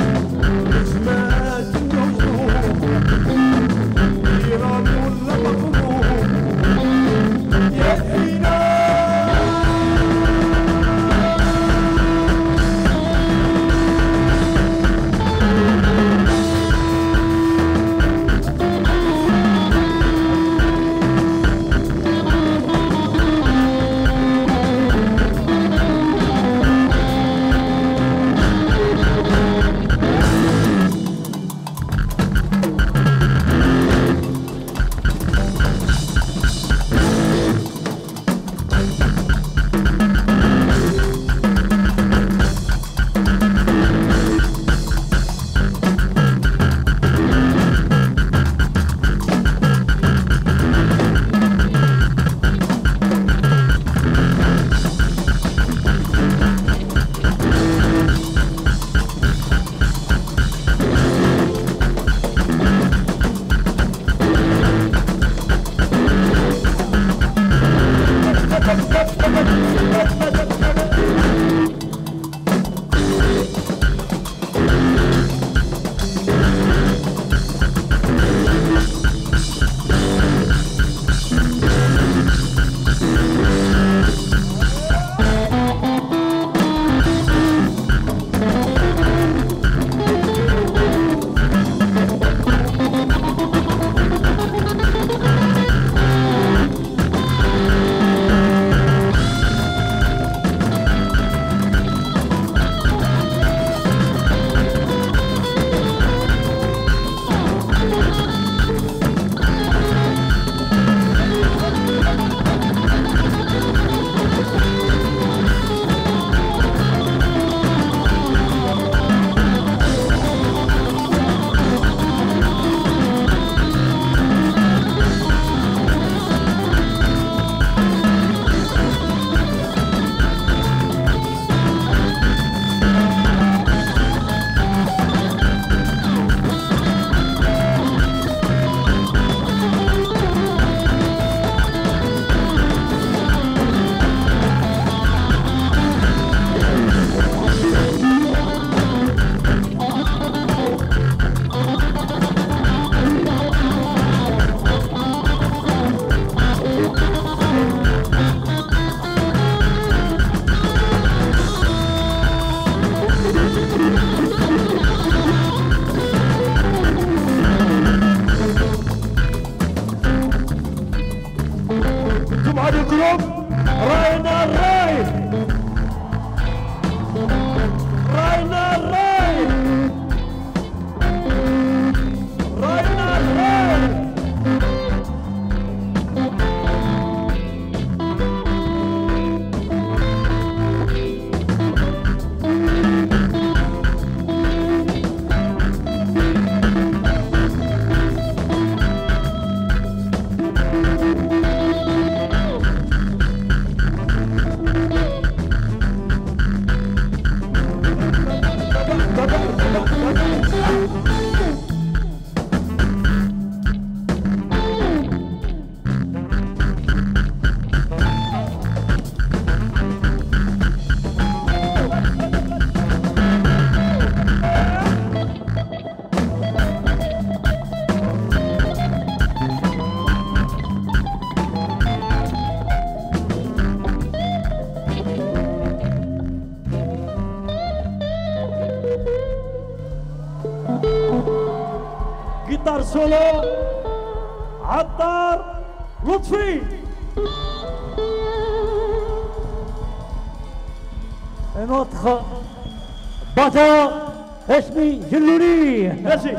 نجمات النجوم إيراني ولا مغموم يا فينا جيتار سولو عطار لطفي. Un autre batteur, Esmi Gellouni. Merci.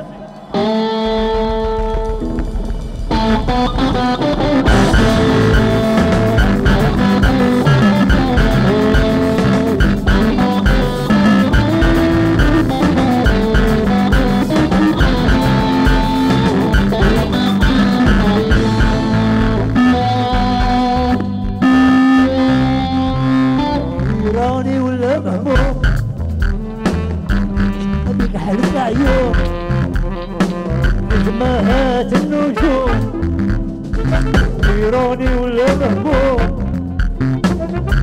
نجمات النجوم إيراني ولا مهموم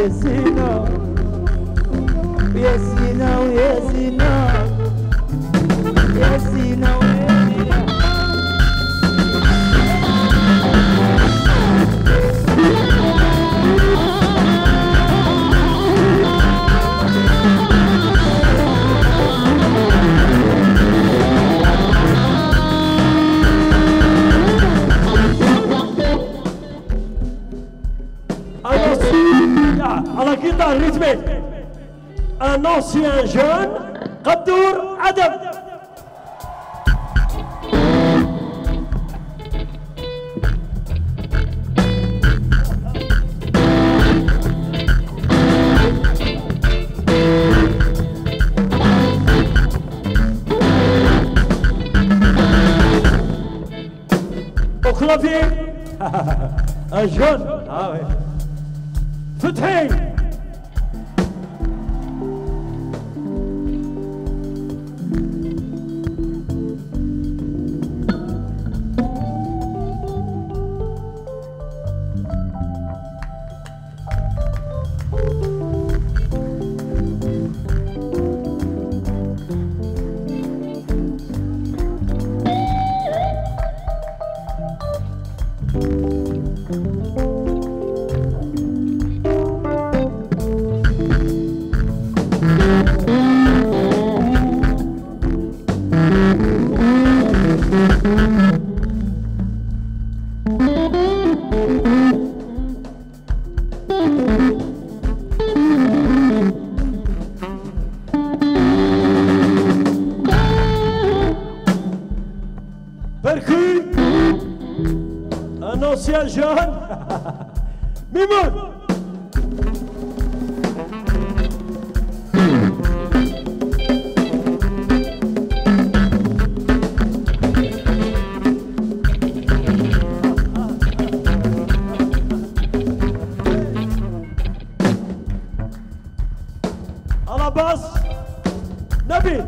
يا سينا يا سينا ويا سينا يا سينا ويا سينا. À la guitare rythmique, un ancien jeune, Qadour Adam. Au clavier, un jeune, ah ouais. فتحي Percu, un ancien jeune, Mimoun. À la basse, Nabil.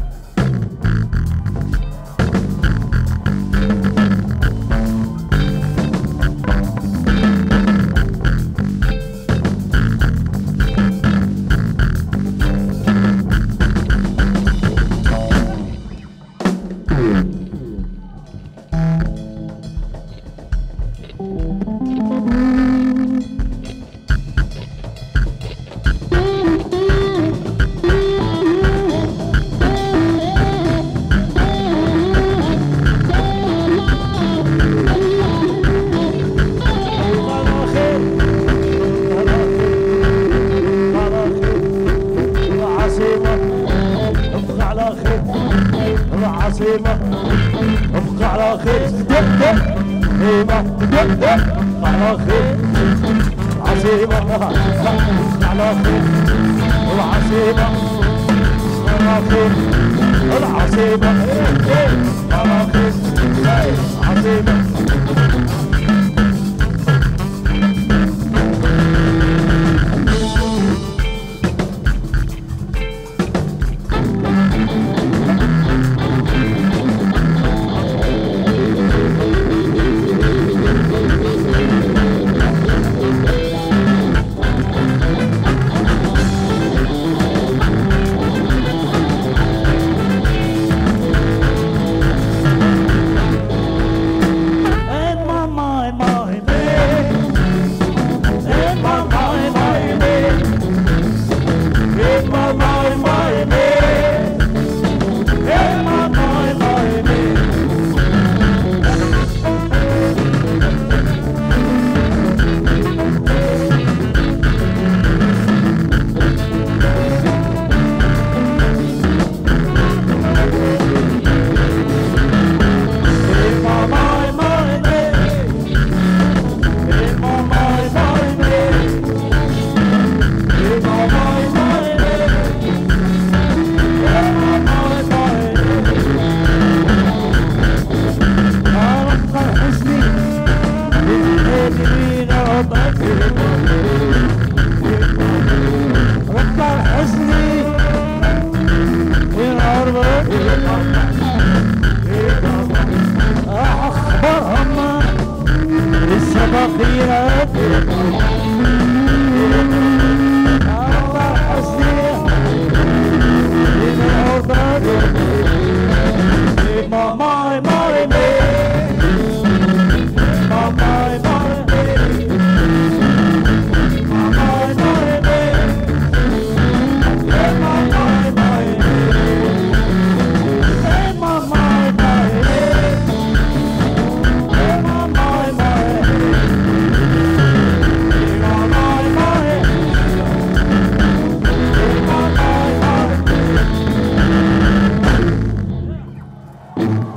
العاصمة ابقى على خير دق هيبة دق على خير عاصمة ابقى على خير العاصمة على خير العاصمة على خير عاصمة.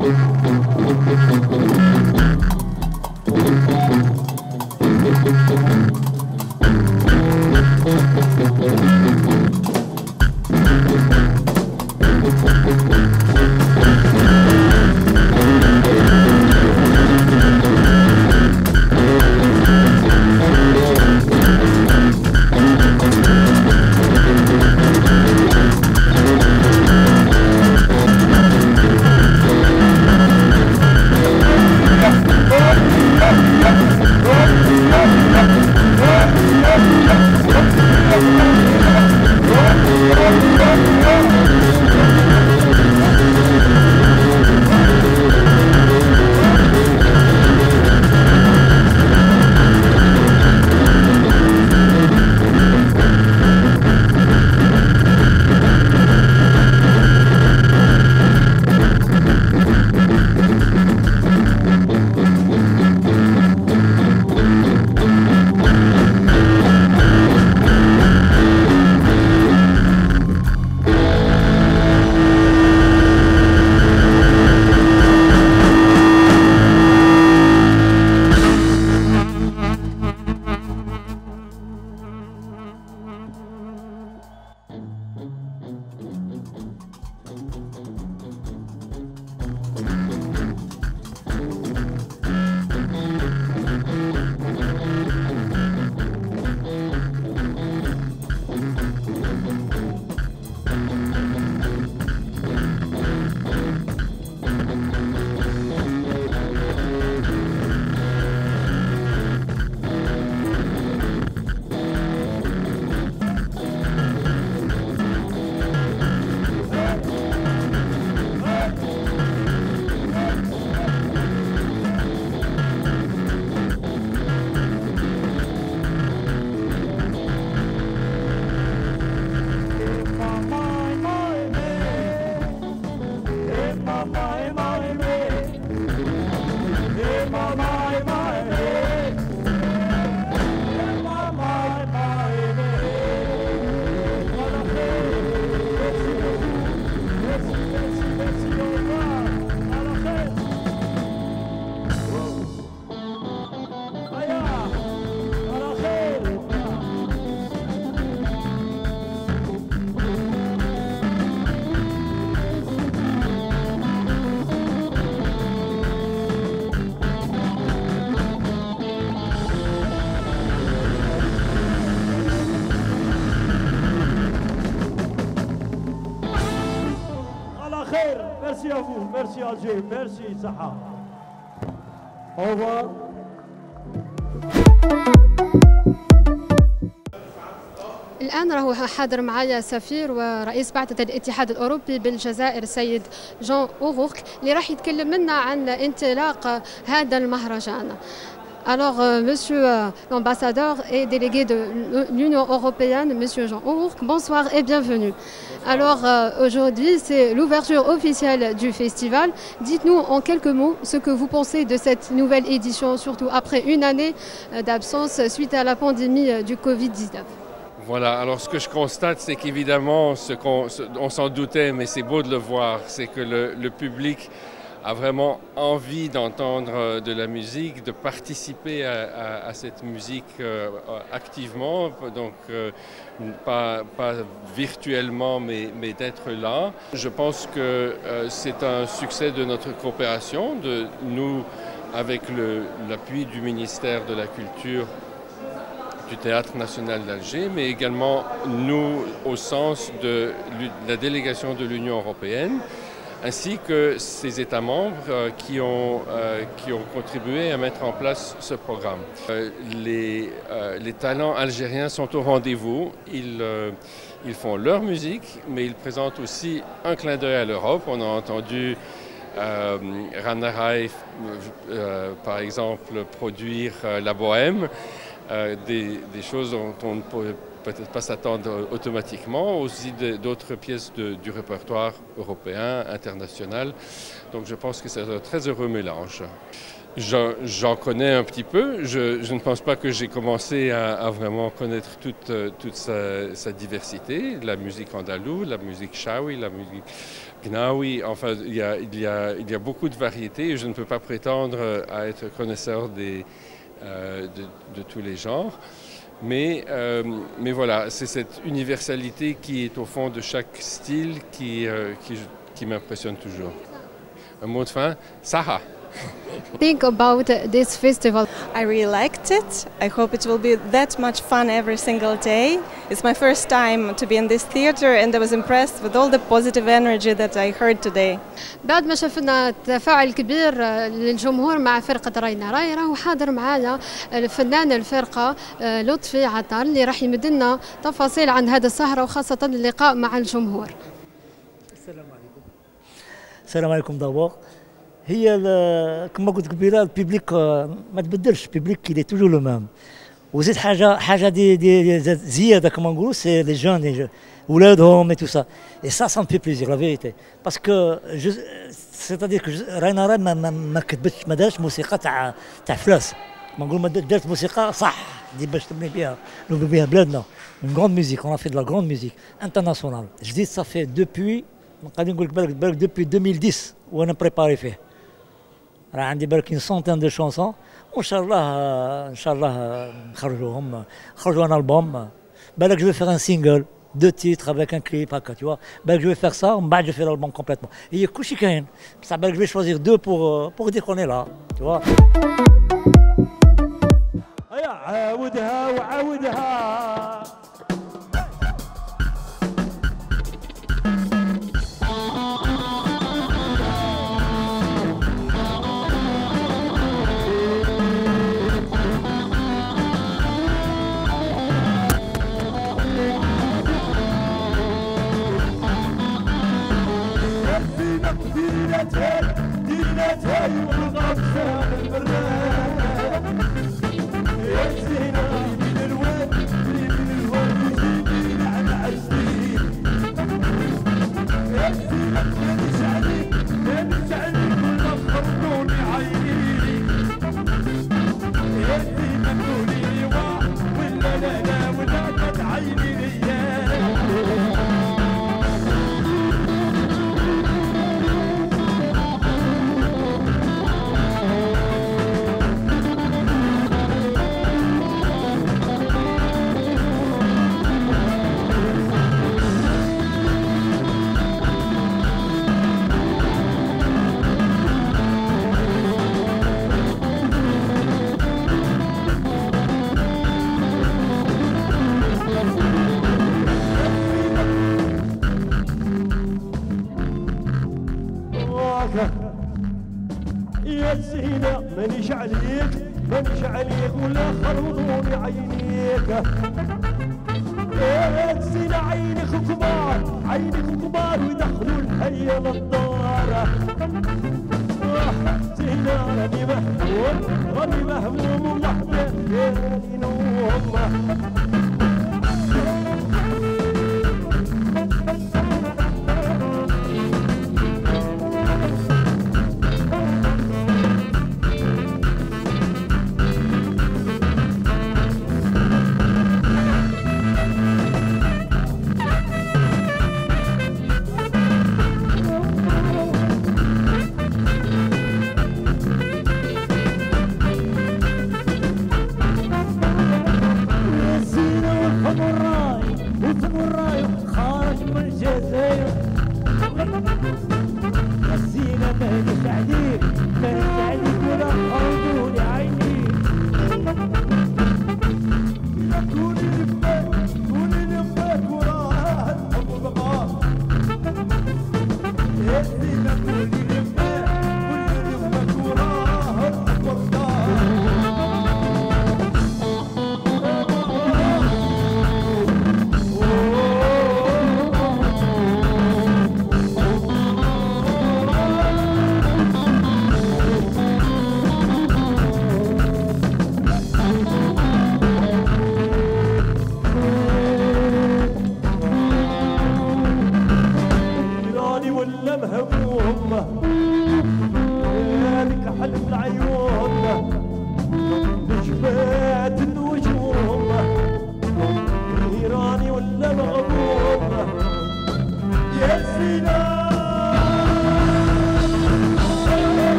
Merci à vous, merci Alger, merci Zaha. Au revoir. الآن راهو حاضر معايا سفير ورئيس بعثة الاتحاد الأوروبي بالجزائر السيد جان أوغورك اللي راح يتكلم لنا عن انطلاق هذا المهرجان. Alors, euh, Monsieur euh, l'ambassadeur et délégué de l'Union européenne, Monsieur Jean O'Rourke, bonsoir et bienvenue. Alors, euh, aujourd'hui, c'est l'ouverture officielle du festival. Dites-nous en quelques mots ce que vous pensez de cette nouvelle édition, surtout après une année d'absence suite à la pandémie du Covid dix-neuf. Voilà, alors ce que je constate, c'est qu'évidemment, ce qu'on on s'en doutait, mais c'est beau de le voir, c'est que le, le public a vraiment envie d'entendre de la musique, de participer à, à, à cette musique euh, activement, donc euh, pas, pas virtuellement, mais, mais d'être là. Je pense que euh, c'est un succès de notre coopération, de nous, avec l'appui du ministère de la Culture, du Théâtre national d'Alger, mais également nous au sens de la délégation de l'Union européenne, ainsi que ces États membres euh, qui, ont, euh, qui ont contribué à mettre en place ce programme. Euh, les, euh, les talents algériens sont au rendez-vous, ils, euh, ils font leur musique, mais ils présentent aussi un clin d'œil à l'Europe. On a entendu euh, Rana Raif, euh, par exemple, produire euh, la bohème, euh, des, des choses dont on ne peut peut-être pas s'attendre automatiquement, aussi d'autres pièces de, du répertoire européen, international. Donc je pense que c'est un très heureux mélange. J'en connais un petit peu. Je, je ne pense pas que j'ai commencé à, à vraiment connaître toute, toute sa, sa diversité. La musique andalouse, la musique chaoui, la musique Gnawi, enfin, il y, a, il, y a, il y a beaucoup de variétés et je ne peux pas prétendre à être connaisseur des, euh, de, de tous les genres. Mais, euh, mais voilà, c'est cette universalité qui est au fond de chaque style qui, euh, qui, qui m'impressionne toujours. Un mot de fin, Saha. Think about this festival. I really liked it. I hope it will be that much fun every single day. It's my first time to be in this theater and I was impressed with all the positive energy that I heard today. بعد ما شفنا تفاعل كبير للجمهور مع فرقة رينا راي، راهو حاضر معنا الفنان الفرقة لطفي عطار اللي راح يمد لنا تفاصيل عن هذا السهرة وخاصة اللقاء مع الجمهور. السلام عليكم. السلام عليكم دابور. هي كما قلت قبيله البيبليك ما تبدلش، البيبليك كي توجور لو ميم. وزيد حاجه حاجه دي, دي زياده كما نقولوا سي لي جون ولادهم اي تو سا اي سا سا في بليزير لا فيريتي باسكو سيتادير كو راينا راي ما, ما كتبتش ما دارش موسيقى تاع تاع فلاس، كما نقولوا ما دارت موسيقى صح دي باش تبني بها نبني بها بلادنا. اون غروند ميوزيك اون ا في دو لا غروند ميوزيك انترناسيونال جديد صافي في دوبوي قاعدين نقول لك بالك بالك دوبوي ألفين وعشرة وانا بريباري فيه. راه عندي بالك سونتين دو شونسون وان شاء الله ان شاء الله نخرجوهم نخرجوا ان البوم. بالك جو فيغ ان سينجل دو تيتر افيك ان كليب هكا تو بالك جو فيغ سا ومن بعد جو فيغ البوم كومبليتمون. هي كلشي كاين بصح بالك جو شوازيغ دو بور بور دير كوني لا تو هيا عاودها وعاودها. يا زينة مانيش عليك مانيش عليك ولا خرطوني عينيك. يا زينة عينك كبار عينك كبار ويدخلوا الحية للدار. زينة راني مهموم راني مهموم وحدة يا نوم.